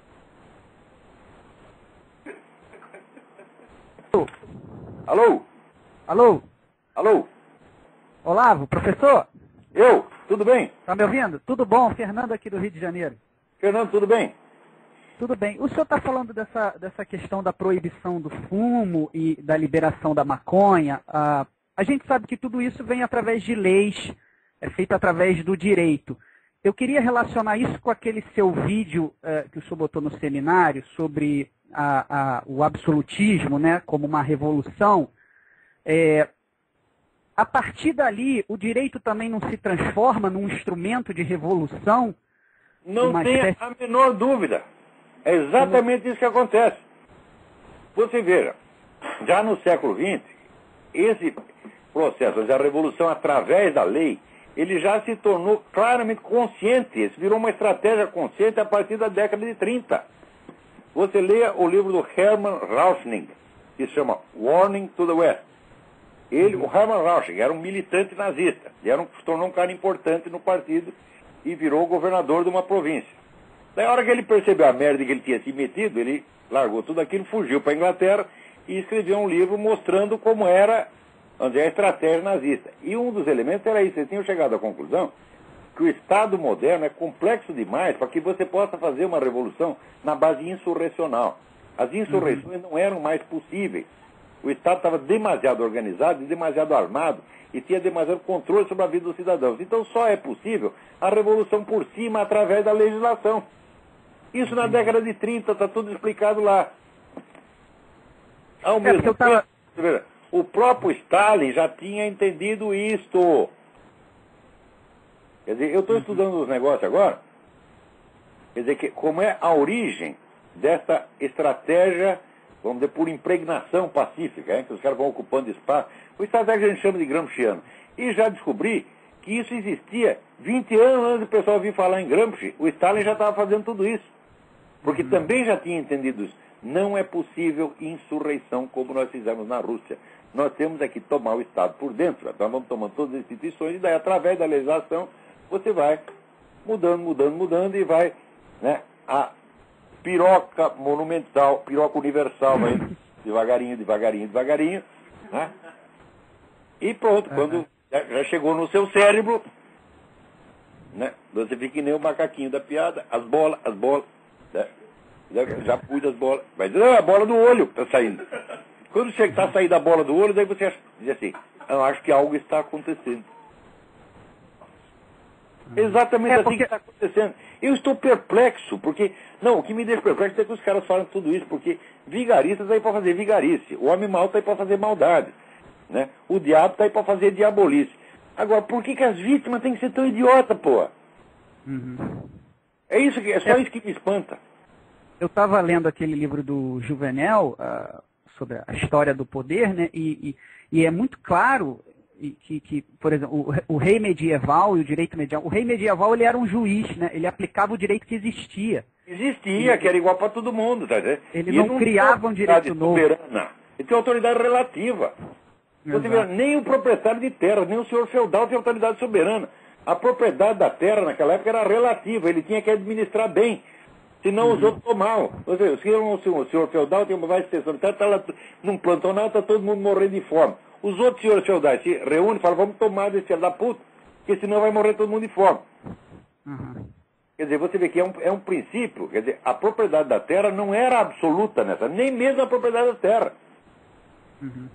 Alô? Alô? Alô? Olavo, professor? Eu? Tudo bem? Tá me ouvindo? Tudo bom? Fernando aqui do Rio de Janeiro. Fernando, tudo bem? Tudo bem. O senhor está falando dessa, dessa questão da proibição do fumo e da liberação da maconha. Ah, a gente sabe que tudo isso vem através de leis, é feito através do direito. Eu queria relacionar isso com aquele seu vídeo eh, que o senhor botou no seminário sobre a, a, o absolutismo, né, como uma revolução. É, a partir dali, o direito também não se transforma num instrumento de revolução? Não tenha espécie... a menor dúvida. É exatamente isso que acontece. Você veja, já no século vinte, esse processo da revolução através da lei, ele já se tornou claramente consciente. Isso virou uma estratégia consciente a partir da década de trinta. Você leia o livro do Hermann Rauschning, que se chama Warning to the West. Ele, o Hermann Rauschning, era um militante nazista. E era um, se tornou um cara importante no partido e virou governador de uma província. Na hora que ele percebeu a merda que ele tinha se metido, ele largou tudo aquilo, fugiu para a Inglaterra e escreveu um livro mostrando como era onde é a estratégia nazista. E um dos elementos era isso. Eles tinham chegado à conclusão que o Estado moderno é complexo demais para que você possa fazer uma revolução na base insurrecional. As insurreições não eram mais possíveis. O Estado estava demasiado organizado e demasiado armado e tinha demasiado controle sobre a vida dos cidadãos. Então só é possível a revolução por cima através da legislação. Isso na década de trinta, está tudo explicado lá. Ao mesmo tempo, tava... o próprio Stalin já tinha entendido isto. Quer dizer, eu estou estudando os negócios agora, quer dizer, que, como é a origem dessa estratégia, vamos dizer, por impregnação pacífica, hein, que os caras vão ocupando espaço. O estratégia que a gente chama de Gramsciano. E já descobri que isso existia vinte anos antes do pessoal vir falar em Gramsci. O Stalin já estava fazendo tudo isso. Porque uhum. também já tinha entendido isso. Não é possível insurreição como nós fizemos na Rússia. Nós temos é que tomar o Estado por dentro. Nós vamos tomando todas as instituições e daí, através da legislação, você vai mudando, mudando, mudando e vai, né, a piroca monumental, piroca universal, vai devagarinho, devagarinho, devagarinho, né? E pronto, quando já chegou no seu cérebro, né, você fica que nem o macaquinho da piada, as bolas, as bolas, né? Já, já pus as bolas, vai dizer, ah, a bola do olho está saindo. Quando chega, está saindo a bola do olho, daí você diz assim, eu acho que algo está acontecendo. Exatamente é porque... assim que está acontecendo. Eu estou perplexo, porque... Não, o que me deixa perplexo é que os caras falam tudo isso, porque vigaristas está aí para fazer vigarice, o homem mau está aí para fazer maldade, né? O diabo está aí para fazer diabolice. Agora, por que, que as vítimas têm que ser tão idiota, pô? Uhum. É isso que, é só é... isso que me espanta. eu estava lendo aquele livro do Juvenel, uh, sobre a história do poder, né? E, e, e é muito claro que, que por exemplo, o, o rei medieval e o direito medieval, o rei medieval ele era um juiz, né? Ele aplicava o direito que existia. Existia, e, que era igual para todo mundo, tá vendo? Ele não, não criava um direito novo. Soberana. Ele tem autoridade relativa. Você vê, nem o proprietário de terra, nem o senhor feudal tem autoridade soberana. A propriedade da terra naquela época era relativa, ele tinha que administrar bem. Senão uhum. os outros tomavam. Ou seja, se o senhor feudal tem uma mais extensão de terra, está lá num plantão nada, está todo mundo morrendo de fome. Os outros senhores feudais se reúnem e falam, vamos tomar desse filho da puta, porque senão vai morrer todo mundo de fome. Uhum. Quer dizer, você vê que é um, é um princípio, quer dizer, a propriedade da terra não era absoluta nessa, nem mesmo a propriedade da terra. Uhum.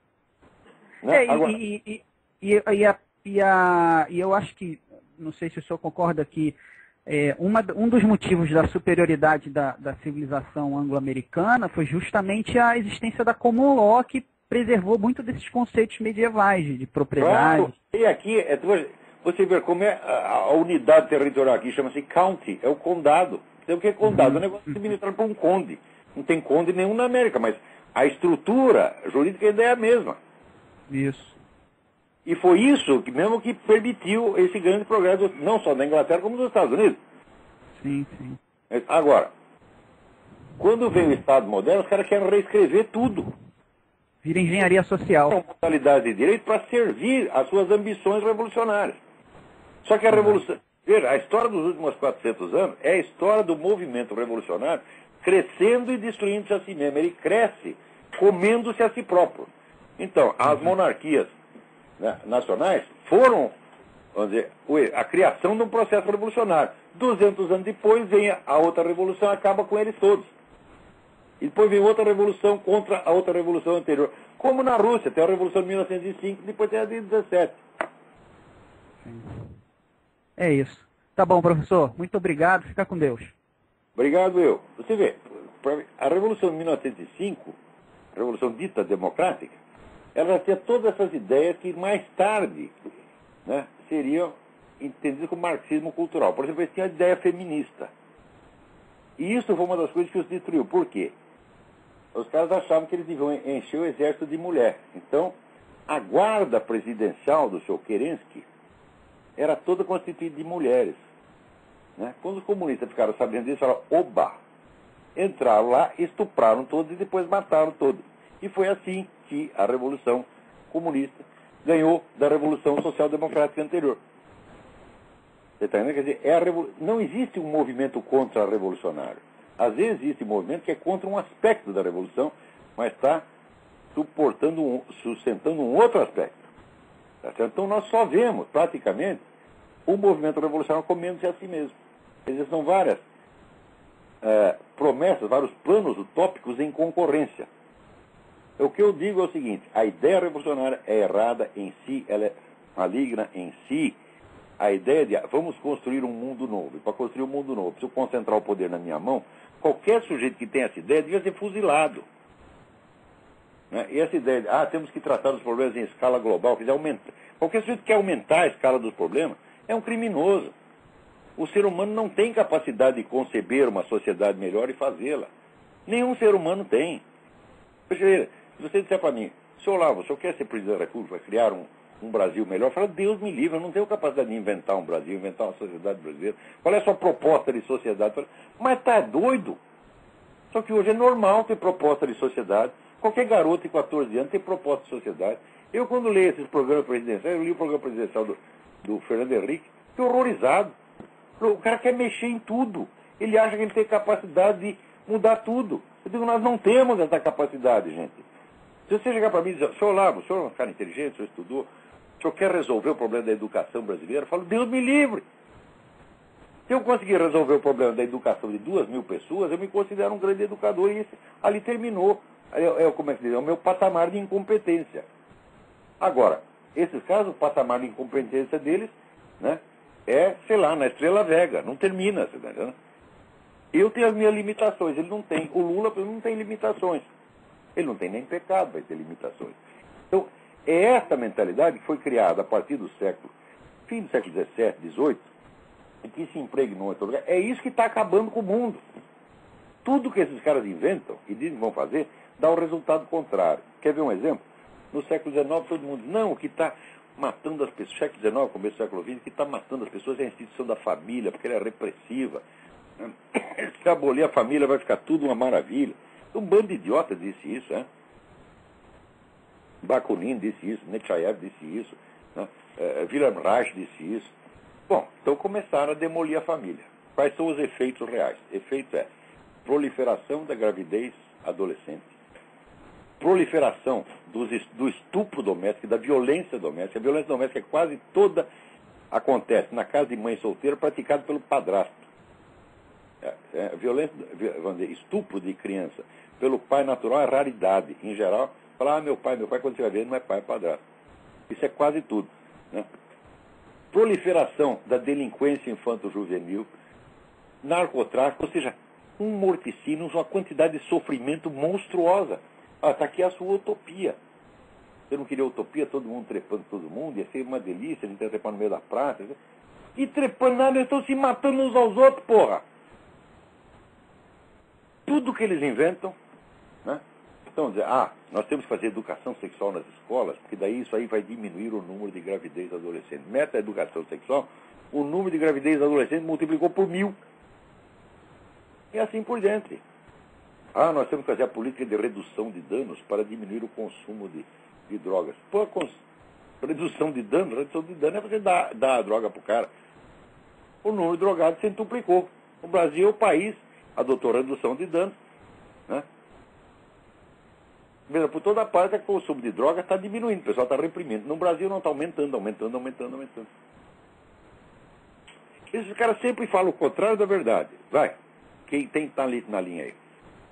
Né? É, Agora... e, e, e, e, e, a, e, a, e eu acho que, não sei se o senhor concorda que é, uma, um dos motivos da superioridade da, da civilização anglo-americana foi justamente a existência da common law, que preservou muito desses conceitos medievais de, de propriedade. Claro, e aqui, é, você vê como é a, a unidade territorial aqui, chama-se county, é o condado. Então, o que é condado? Uhum. É um negócio administrado por um conde. Não tem conde nenhum na América, mas a estrutura jurídica ainda é a mesma. Isso. E foi isso que mesmo que permitiu esse grande progresso, não só da Inglaterra, como dos Estados Unidos. Sim, sim. Agora, quando vem o Estado moderno, os caras querem reescrever tudo. Vira engenharia social. É uma modalidade de direito para servir às suas ambições revolucionárias. Só que a revolução... Veja, a história dos últimos quatrocentos anos é a história do movimento revolucionário crescendo e destruindo-se a si mesmo. Ele cresce comendo-se a si próprio. Então, as monarquias, né, nacionais foram, vamos dizer, a criação de um processo revolucionário. duzentos anos depois vem a outra revolução e acaba com eles todos. E depois vem outra revolução contra a outra revolução anterior. Como na Rússia, tem a revolução de mil novecentos e cinco, depois tem a de dezessete. É isso. Tá bom, professor. Muito obrigado. Fica com Deus. Obrigado, eu. Você vê, a revolução de mil novecentos e cinco, a revolução dita democrática, ela já tinha todas essas ideias que mais tarde, né, seriam entendidas como marxismo cultural. Por exemplo, eles tinham a ideia feminista. E isso foi uma das coisas que os destruiu. Por quê? Os caras achavam que eles deviam encher o exército de mulher. Então, a guarda presidencial do seu Kerensky era toda constituída de mulheres. Né? Quando os comunistas ficaram sabendo disso, falaram, oba! Entraram lá, estupraram todos e depois mataram todos. E foi assim que a Revolução Comunista ganhou da Revolução Social-Democrática anterior. Você está entendendo? Quer dizer, é a revol... não existe um movimento contra-revolucionário. Às vezes existe um movimento que é contra um aspecto da Revolução, mas está suportando um... sustentando um outro aspecto. Tá certo? Então nós só vemos, praticamente, o movimento revolucionário comendo-se a si mesmo. Quer dizer, são várias é, promessas, vários planos utópicos em concorrência. O que eu digo é o seguinte, a ideia revolucionária é errada em si, ela é maligna em si. A ideia de, vamos construir um mundo novo. E para construir um mundo novo, preciso concentrar o poder na minha mão. Qualquer sujeito que tenha essa ideia devia ser fuzilado. Né? E essa ideia de, ah, temos que tratar dos problemas em escala global, quer dizer, aumenta. Qualquer sujeito que quer aumentar a escala dos problemas é um criminoso. O ser humano não tem capacidade de conceber uma sociedade melhor e fazê-la. Nenhum ser humano tem. Se você disser para mim, senhor Olavo, o senhor quer ser presidente da República, vai criar um, um Brasil melhor? Fala, Deus me livre, eu não tenho capacidade de inventar um Brasil, inventar uma sociedade brasileira. Qual é a sua proposta de sociedade? Fala, mas tá doido? Só que hoje é normal ter proposta de sociedade. Qualquer garoto de quatorze anos tem proposta de sociedade. Eu, quando leio esses programas presidenciais, eu li o programa presidencial do, do Fernando Henrique, fiquei horrorizado. O cara quer mexer em tudo. Ele acha que ele tem capacidade de mudar tudo. Eu digo, nós não temos essa capacidade, gente. Se você chegar para mim e dizer, senhor Olavo, o senhor é um cara inteligente, o senhor estudou, o senhor quer resolver o problema da educação brasileira? Eu falo, Deus me livre. Se eu conseguir resolver o problema da educação de duas mil pessoas, eu me considero um grande educador e isso ali terminou. É, é, como é que diz? É o meu patamar de incompetência. Agora, esses casos, o patamar de incompetência deles, né, é, sei lá, na Estrela Vega, não termina, você tá entendendo? Eu tenho as minhas limitações, ele não tem. O Lula não tem limitações. Ele não tem nem pecado, vai ter limitações. Então, é essa mentalidade que foi criada a partir do século, fim do século dezessete, dezoito, e que se impregnou em todo lugar. É isso que está acabando com o mundo. tudo que esses caras inventam e dizem que vão fazer, dá o resultado contrário. Quer ver um exemplo? No século dezenove, todo mundo diz, não, o que está matando as pessoas, século dezenove, começo do século vinte, o que está matando as pessoas é a instituição da família, porque ela é repressiva. Se abolir a família, vai ficar tudo uma maravilha. Um bando de idiota disse isso, né? Bakunin disse isso, Nechayev disse isso, né? é, Wilhelm Reich disse isso. Bom, então começaram a demolir a família. Quais são os efeitos reais? Efeito é proliferação da gravidez adolescente, proliferação dos, do estupro doméstico, da violência doméstica. A violência doméstica quase toda acontece na casa de mãe solteira, praticada pelo padrasto. É, é, violência, vamos dizer, estupro de criança pelo pai natural é raridade. Em geral, falar, ah, meu pai, meu pai, quando você vai ver, não é pai, é padrasto. Isso é quase tudo. Né? Proliferação da delinquência infanto-juvenil, narcotráfico, ou seja, um morticínio, uma quantidade de sofrimento monstruosa. Ah, está aqui a sua utopia. Você não queria utopia, todo mundo trepando todo mundo, ia ser uma delícia, a gente ia trepar no meio da praça. E trepando nada, eles estão se matando uns aos outros, porra. Tudo que eles inventam, né? Então, dizer, ah, nós temos que fazer educação sexual nas escolas, porque daí isso aí vai diminuir o número de gravidez adolescente. Meta a educação sexual, o número de gravidez adolescente multiplicou por mil. E assim por diante. Ah, nós temos que fazer a política de redução de danos para diminuir o consumo de, de drogas. Pô, cons... redução de danos, redução de danos é você dar, dar a droga para o cara. O número de drogados se duplicou. O Brasil é o país adotou redução de danos, né? Mesmo por toda parte, o consumo de droga está diminuindo, o pessoal está reprimindo. No Brasil não está aumentando, aumentando, aumentando, aumentando. Esses caras sempre falam o contrário da verdade. Vai, quem tem que estar ali na linha aí?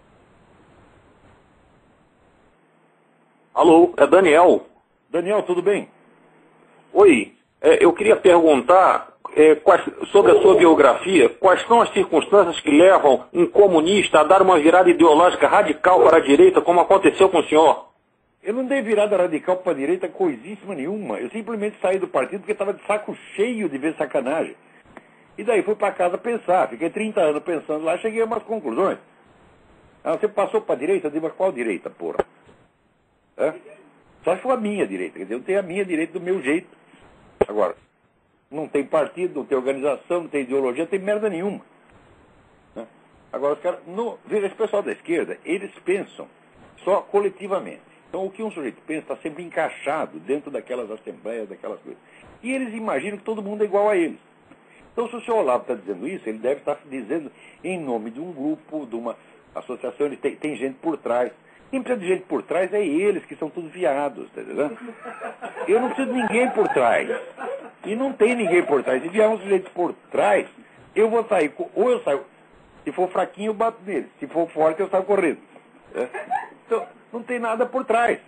Alô, é Daniel. Daniel, tudo bem? Oi, é, eu queria perguntar é, quais, sobre a sua biografia, quais são as circunstâncias que levam um comunista a dar uma virada ideológica radical para a direita, como aconteceu com o senhor? Eu não dei virada radical para a direita coisíssima nenhuma. Eu simplesmente saí do partido porque estava de saco cheio de ver sacanagem. E daí fui para casa pensar. Fiquei trinta anos pensando lá, cheguei a umas conclusões. Ah, você passou para a direita? Eu digo, mas qual direita, porra? É? Só se for a minha direita. Quer dizer, eu tenho a minha direita do meu jeito. Agora, não tem partido, não tem organização, não tem ideologia, não tem merda nenhuma. Né? Agora, os caras, no, veja, esse pessoal da esquerda, eles pensam só coletivamente. Então, o que um sujeito pensa está sempre encaixado dentro daquelas assembleias, daquelas coisas. E eles imaginam que todo mundo é igual a eles. Então, se o senhor Olavo está dizendo isso, ele deve estar dizendo em nome de um grupo, de uma associação, ele tem, tem gente por trás. Quem precisa de gente por trás é eles, que são todos viados, tá entendendo? Eu não preciso de ninguém por trás. E não tem ninguém por trás. Se vier um sujeito por trás, eu vou sair, ou eu saio, se for fraquinho eu bato nele, se for forte eu saio correndo. É? Então, não tem nada por trás.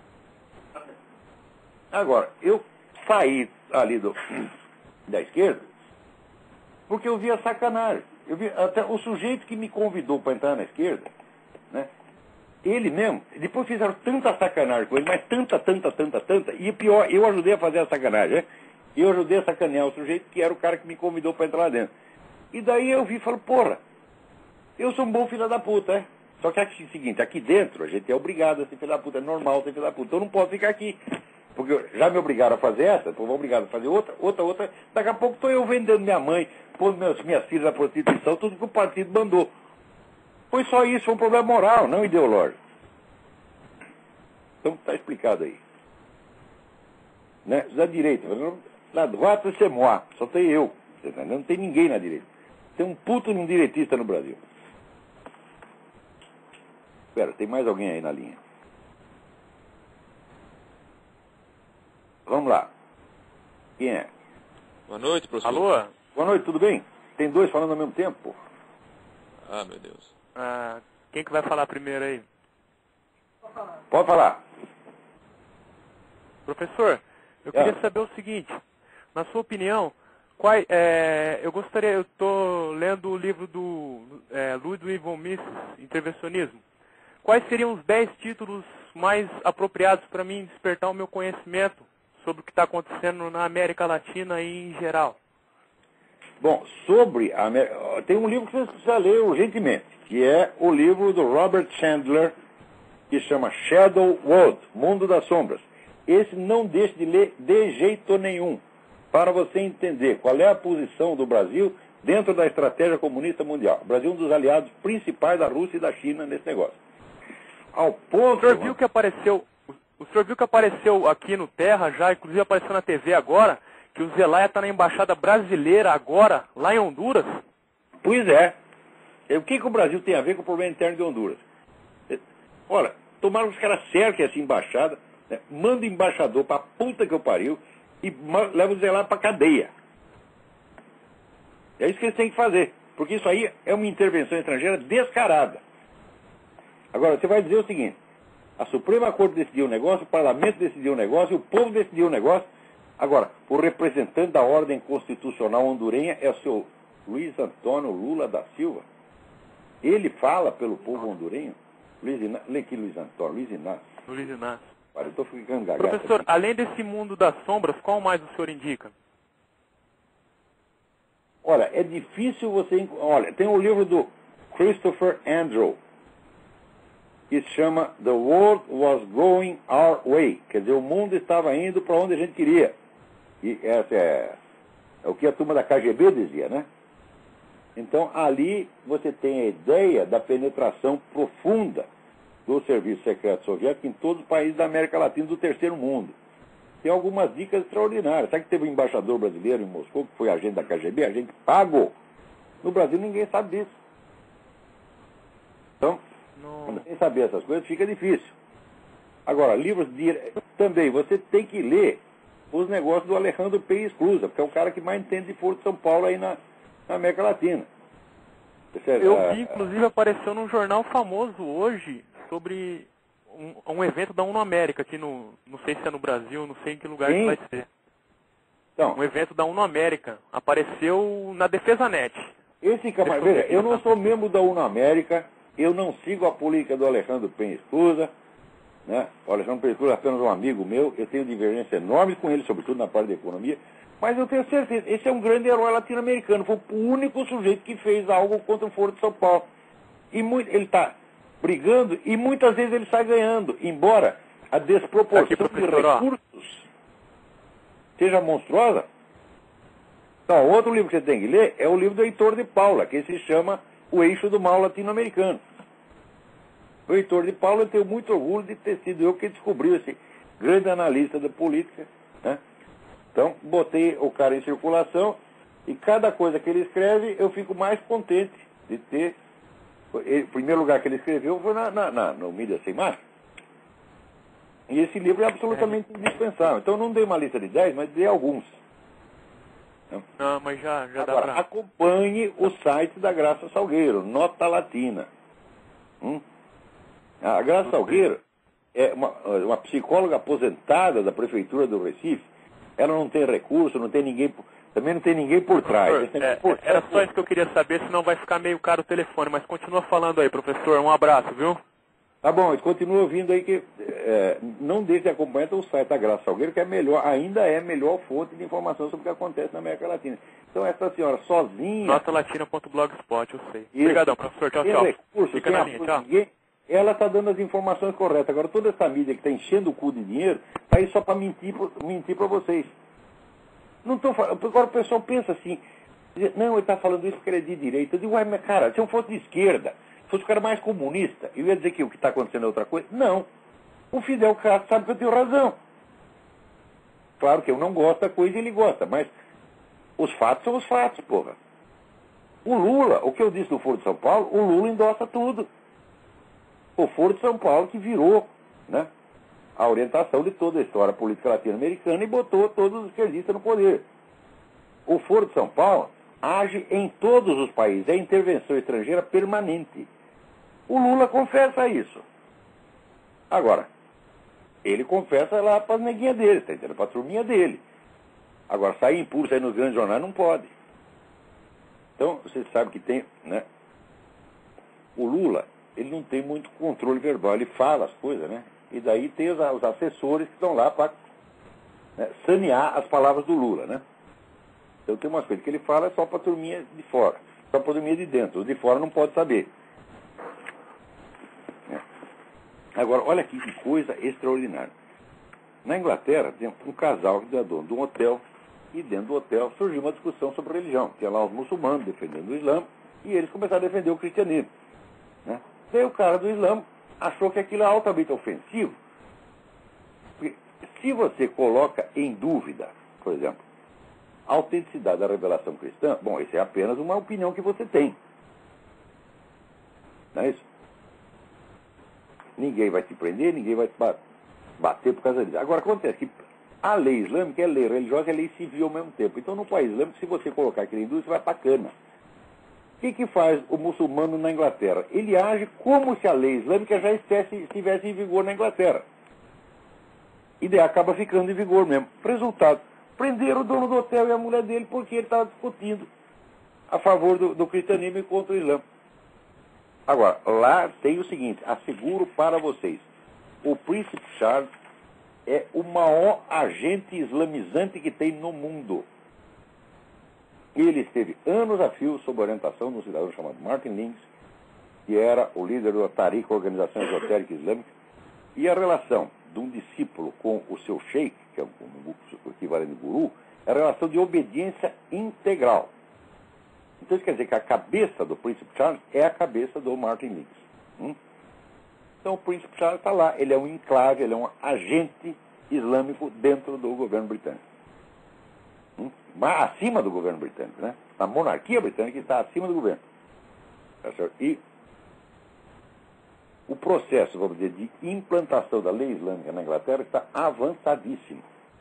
Agora, eu saí ali do, da esquerda, porque eu vi a sacanagem. Eu vi até o sujeito que me convidou para entrar na esquerda, né? Ele mesmo, depois fizeram tanta sacanagem com ele, mas tanta, tanta, tanta, tanta, e pior, eu ajudei a fazer a sacanagem, né? Eu ajudei a sacanear o sujeito que era o cara que me convidou para entrar lá dentro. E daí eu vi e falo, porra, eu sou um bom filho da puta, é? Só que é o seguinte, aqui dentro a gente é obrigado a ser filho da puta, é normal ser filho da puta, então eu não posso ficar aqui. Porque já me obrigaram a fazer essa, depois vou obrigado a fazer outra, outra, outra, daqui a pouco estou eu vendendo minha mãe, pondo meus, minhas filhas na prostituição, tudo que o partido mandou. Foi só isso, foi um problema moral, não ideológico. Então está explicado aí. Né? Da direita, na droite c'est moi, só tem eu, não tem ninguém na direita. Tem um puto num direitista no Brasil. Espera, tem mais alguém aí na linha? Vamos lá. Quem é? Boa noite, professor. Alô? Boa noite, tudo bem? Tem dois falando ao mesmo tempo, pô. Ah, meu Deus. Ah, quem que vai falar primeiro aí? Pode falar. Professor, eu É. queria saber o seguinte. Na sua opinião, qual, é, eu gostaria, eu estou lendo o livro do é, Ludwig von Mises, Intervencionismo. Quais seriam os dez títulos mais apropriados para mim despertar o meu conhecimento sobre o que está acontecendo na América Latina e em geral? Bom, sobre a América, tem um livro que você precisa ler urgentemente, que é o livro do Robert Chandler, que chama Shadow World, Mundo das Sombras. Esse não deixe de ler de jeito nenhum, para você entender qual é a posição do Brasil dentro da estratégia comunista mundial. O Brasil é um dos aliados principais da Rússia e da China nesse negócio. Ao ponto... O senhor viu que apareceu, o senhor viu que apareceu aqui no Terra já, inclusive apareceu na T V agora, que o Zelaya está na embaixada brasileira agora, lá em Honduras? Pois é. O que, que o Brasil tem a ver com o problema interno de Honduras? Olha, tomaram os caras cerquem essa embaixada, né, manda o embaixador pra puta que eu pariu e leva o Zelaya pra cadeia. É isso que eles têm que fazer, porque isso aí é uma intervenção estrangeira descarada. Agora, você vai dizer o seguinte, a Suprema Corte decidiu o negócio, o Parlamento decidiu o negócio, o povo decidiu o negócio. Agora, o representante da ordem constitucional hondurenha é o senhor Luiz Antônio Lula da Silva. Ele fala pelo povo hondurenho. Luiz Inácio, lê aqui Luiz Antônio, Luiz Inácio. Luiz Inácio. Para, eu estou ficando gagado. Professor, aqui. Além desse mundo das sombras, qual mais o senhor indica? Olha, é difícil você... Olha, tem o livro do Christopher Andrew, que se chama The World Was Going Our Way. Quer dizer, o mundo estava indo para onde a gente queria. E essa é, é o que a turma da K G B dizia, né? Então, ali você tem a ideia da penetração profunda do serviço secreto soviético em todos os países da América Latina do terceiro mundo. Tem algumas dicas extraordinárias. Sabe que teve um embaixador brasileiro em Moscou, que foi agente da K G B, agente pago? No Brasil ninguém sabe disso. Então, Não. quando sem saber essas coisas, fica difícil. Agora, livros de... Também, você tem que ler os negócios do Alejandro P. Esclusa, porque é o cara que mais entende de Foro de São Paulo aí na, na América Latina. Eu vi, inclusive, apareceu num jornal famoso hoje sobre um, um evento da ONU América, aqui no, não sei se é no Brasil, não sei em que lugar que vai ser. Então, Um evento da ONU América. Apareceu na Defesa Net. esse camarada, veja, eu não sou membro da ONU América, eu não sigo a política do Alejandro Penha Esclusa, né? O Alejandro Penha Esclusa é apenas um amigo meu, eu tenho divergência enorme com ele, sobretudo na parte da economia, mas eu tenho certeza, esse é um grande herói latino-americano, foi o único sujeito que fez algo contra o Foro de São Paulo. E muito, ele está brigando e muitas vezes ele sai ganhando, embora a desproporção Aqui, de professor, recursos seja monstruosa. Então, outro livro que você tem que ler é o livro do Heitor de Paula, que se chama O Eixo do Mal Latino-Americano. O Heitor de Paula, eu tenho muito orgulho de ter sido eu que descobriu esse grande analista da política, né? Então, botei o cara em circulação e cada coisa que ele escreve, eu fico mais contente de ter. Ele, o primeiro lugar que ele escreveu foi na, na, na, no Mídia Sem Máscara. E esse livro é absolutamente indispensável. Então, eu não dei uma lista de dez, mas dei alguns. Não, mas já, já Agora, dá pra... acompanhe o site da Graça Salgueiro, Nota Latina. Hum? A Graça Salgueiro é uma, uma psicóloga aposentada da Prefeitura do Recife. Ela não tem recurso, não tem ninguém, também não tem ninguém por trás. Professor, é, por era só isso que eu queria saber, senão vai ficar meio caro o telefone. Mas continua falando aí, professor. Um abraço, viu? Tá bom, continua ouvindo aí que é, não deixe de acompanhar o site da Graça Salgueiro, que é melhor, ainda é a melhor fonte de informação sobre o que acontece na América Latina. Então essa senhora sozinha... nota latina ponto blogspot, eu sei. Obrigadão, professor. Tchau, tchau. Recurso, Fica na linha, tchau. Ninguém, ela está dando as informações corretas. Agora, toda essa mídia que está enchendo o cu de dinheiro, está aí só para mentir, mentir para vocês. Não tô falando, agora o pessoal pensa assim, não, ele está falando isso porque ele é de direita. Eu digo, ué, mas cara, se eu fosse de esquerda, se fosse o cara mais comunista, eu ia dizer que o que está acontecendo é outra coisa? Não. O Fidel Castro sabe que eu tenho razão. Claro que eu não gosto da coisa e ele gosta, mas os fatos são os fatos, porra. O Lula, o que eu disse do Foro de São Paulo, o Lula endossa tudo. O Foro de São Paulo que virou, né, a orientação de toda a história política latino-americana e botou todos os esquerdistas no poder. O Foro de São Paulo age em todos os países, é intervenção estrangeira permanente. O Lula confessa isso. Agora, ele confessa lá para as neguinhas dele, tá entendendo? Para a turminha dele. Agora, sair em público, sair nos grandes jornais, não pode. Então, você sabe que tem, né? O Lula, ele não tem muito controle verbal, ele fala as coisas, né? E daí tem os, os assessores que estão lá para, né, sanear as palavras do Lula, né? Então tem umas coisas que ele fala só para a turminha de fora, só para a turminha de dentro. Os de fora não pode saber. É. Agora, olha aqui que coisa extraordinária. Na Inglaterra, tem um casal que é dono de um hotel, e dentro do hotel surgiu uma discussão sobre religião. Tinha lá os muçulmanos defendendo o Islã, e eles começaram a defender o cristianismo. Né? Daí o cara do Islã achou que aquilo é altamente ofensivo. Porque se você coloca em dúvida, por exemplo, a autenticidade da revelação cristã, bom, isso é apenas uma opinião que você tem. Não é isso? Ninguém vai te prender, ninguém vai te bater por causa disso. Agora, acontece que a lei islâmica é lei religiosa e é lei civil ao mesmo tempo. Então, no país islâmico, se você colocar aquilo em dúvida, você vai pra cana. O que, que faz o muçulmano na Inglaterra? Ele age como se a lei islâmica já estivesse, estivesse em vigor na Inglaterra. E daí acaba ficando em vigor mesmo. Resultado, prenderam o dono do hotel e a mulher dele porque ele estava discutindo a favor do, do cristianismo e contra o Islã. Agora, lá tem o seguinte, asseguro para vocês, o príncipe Charles é o maior agente islamizante que tem no mundo. Ele esteve anos a fio sob orientação de um cidadão chamado Martin Lings, que era o líder da Tariq, Organização Esotérica Islâmica, e a relação de um discípulo com o seu sheikh, que é o equivalente de guru, é a relação de obediência integral. Então isso quer dizer que a cabeça do príncipe Charles é a cabeça do Martin Lings. Hum? Então o príncipe Charles está lá, ele é um enclave, ele é um agente islâmico dentro do governo britânico. Hum? Mas acima do governo britânico, né? A monarquia britânica está acima do governo. Tá certo? E o processo, vamos dizer, de implantação da lei islâmica na Inglaterra está avançadíssimo.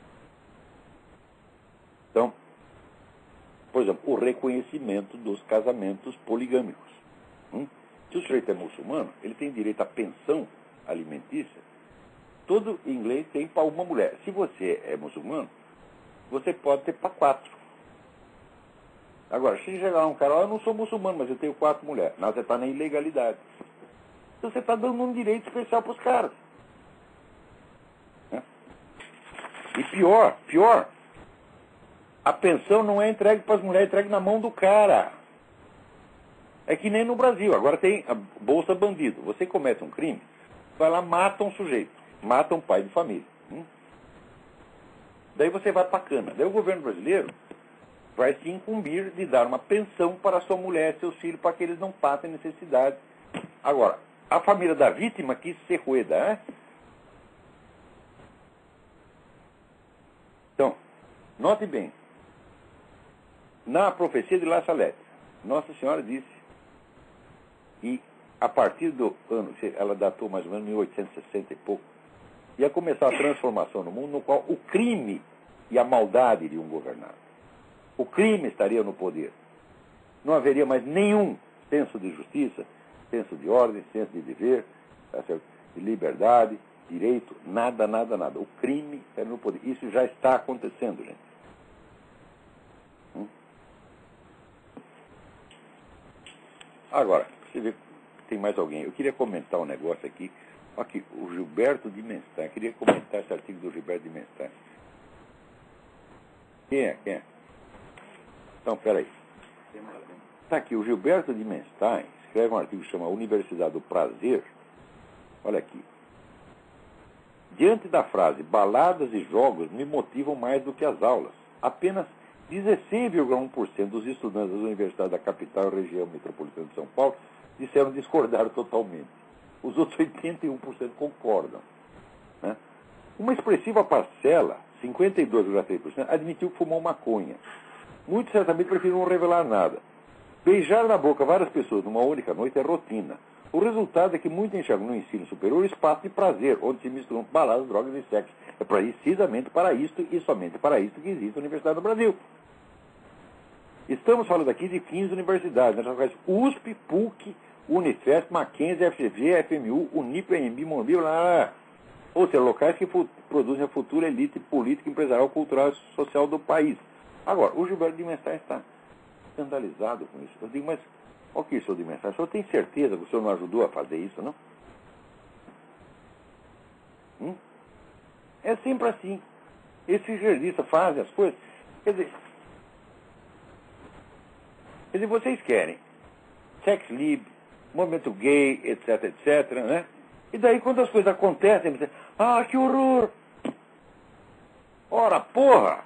Então, por exemplo, o reconhecimento dos casamentos poligâmicos. Hum? Se o sujeito é muçulmano, ele tem direito à pensão alimentícia. Todo inglês tem para uma mulher. Se você é muçulmano, você pode ter para quatro. Agora, se chegar um cara, oh, eu não sou muçulmano, mas eu tenho quatro mulheres. Não, você está na ilegalidade. Então você está dando um direito especial para os caras. Né? E pior, pior, a pensão não é entregue para as mulheres, é entregue na mão do cara. É que nem no Brasil. Agora tem a bolsa bandido. Você comete um crime, vai lá, mata um sujeito, mata um pai de família. Hum? Daí você vai para a cana. Daí o governo brasileiro vai se incumbir de dar uma pensão para sua mulher e seus filhos, para que eles não passem necessidade. Agora, a família da vítima quis ser rueda, né? Então, note bem. Na profecia de La Salette, Nossa Senhora disse, e a partir do ano, ela datou mais ou menos mil oitocentos e sessenta e pouco, ia começar a transformação no mundo no qual o crime e a maldade iriam governar. O crime estaria no poder. Não haveria mais nenhum senso de justiça, senso de ordem, senso de dever, de liberdade, direito, nada, nada, nada. O crime estaria no poder. Isso já está acontecendo, gente. Hum? Agora, você vê, tem mais alguém. Eu queria comentar um negócio aqui. Aqui, o Gilberto de Menstein. Eu queria comentar esse artigo do Gilberto de Menstein. Quem é? Quem é? Então, peraí. Está aqui, o Gilberto de Menstein escreve um artigo que chama Universidade do Prazer. Olha aqui. Diante da frase, baladas e jogos me motivam mais do que as aulas. Apenas dezesseis vírgula um por cento dos estudantes das universidades da capital e região metropolitana de São Paulo disseram discordar totalmente. Os outros oitenta e um por cento concordam. Né? Uma expressiva parcela, cinquenta e dois vírgula três por cento, admitiu que fumou maconha. Muitos certamente preferiram não revelar nada. Beijar na boca várias pessoas numa única noite é rotina. O resultado é que muitos enxergam no ensino superior espaço de prazer, onde se misturam baladas, drogas e sexo. É precisamente para isto e somente para isto que existe a Universidade do Brasil. Estamos falando aqui de quinze universidades, né? U S P, P U C, Unifesp, Mackenzie, F G V, F M U, Unip, A M B, Morumbi, blá, blá, blá. Ou seja, locais que produzem a futura elite política, empresarial, cultural e social do país. Agora, o Gilberto de Menstein está escandalizado com isso. Eu digo, mas o que, senhor de Menstein? O senhor tem certeza que o senhor não ajudou a fazer isso, não? Hum? É sempre assim. Esses jornalistas fazem as coisas. Quer dizer, Quer dizer, vocês querem sex lib, movimento gay, etc, etc, né? E daí quando as coisas acontecem, você, ah, que horror! Ora, porra!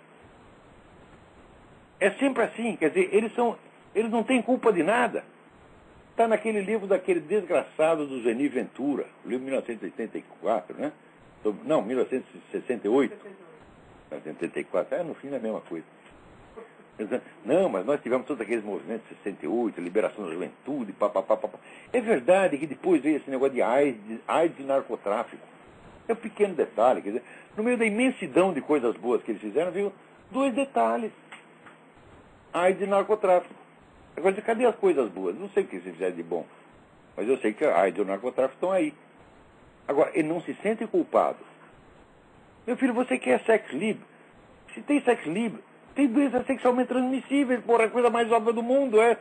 É sempre assim, quer dizer, eles são, eles não têm culpa de nada. Está naquele livro daquele desgraçado do Zeni Ventura, o livro de mil novecentos e oitenta e quatro, né? Não, mil novecentos e sessenta e oito. mil novecentos e oitenta e quatro, é, no fim é a mesma coisa. Não, mas nós tivemos todos aqueles movimentos de sessenta e oito, liberação da juventude, papapá. É verdade que depois veio esse negócio de AIDS, de AIDS e narcotráfico. É um pequeno detalhe, quer dizer, no meio da imensidão de coisas boas que eles fizeram, veio dois detalhes. AIDS e narcotráfico. Agora, cadê as coisas boas? Não sei o que eles fizeram de bom, mas eu sei que a AIDS e o narcotráfico estão aí. Agora, ele não se sente culpado. Meu filho, você quer sex livre? Se tem sex livre, tem doenças sexualmente transmissíveis, porra, a coisa mais óbvia do mundo, é.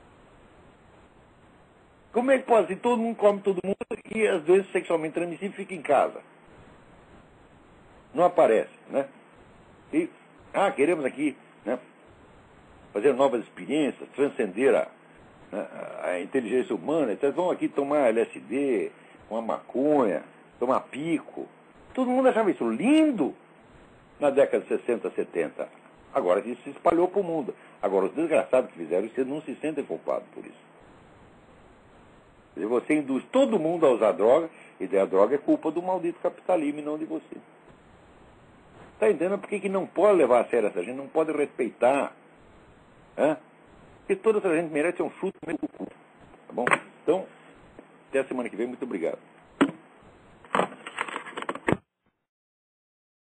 Como é que pode? Se todo mundo come todo mundo e as doenças sexualmente transmissíveis ficam em casa. Não aparece, né? E, ah, queremos aqui, né, fazer novas experiências, transcender a, né, a inteligência humana. Então, vamos aqui tomar L S D, uma maconha, tomar pico. Todo mundo achava isso lindo na década de sessenta, setenta. Agora isso se espalhou para o mundo. Agora, os desgraçados que fizeram isso não se sentem culpados por isso. Quer dizer, você induz todo mundo a usar droga, e daí a droga é culpa do maldito capitalismo e não de você. Está entendendo por que que não pode levar a sério essa gente, não pode respeitar? Né? Porque toda essa gente merece um chute no meio do cu. Tá bom? Então, até a semana que vem. Muito obrigado.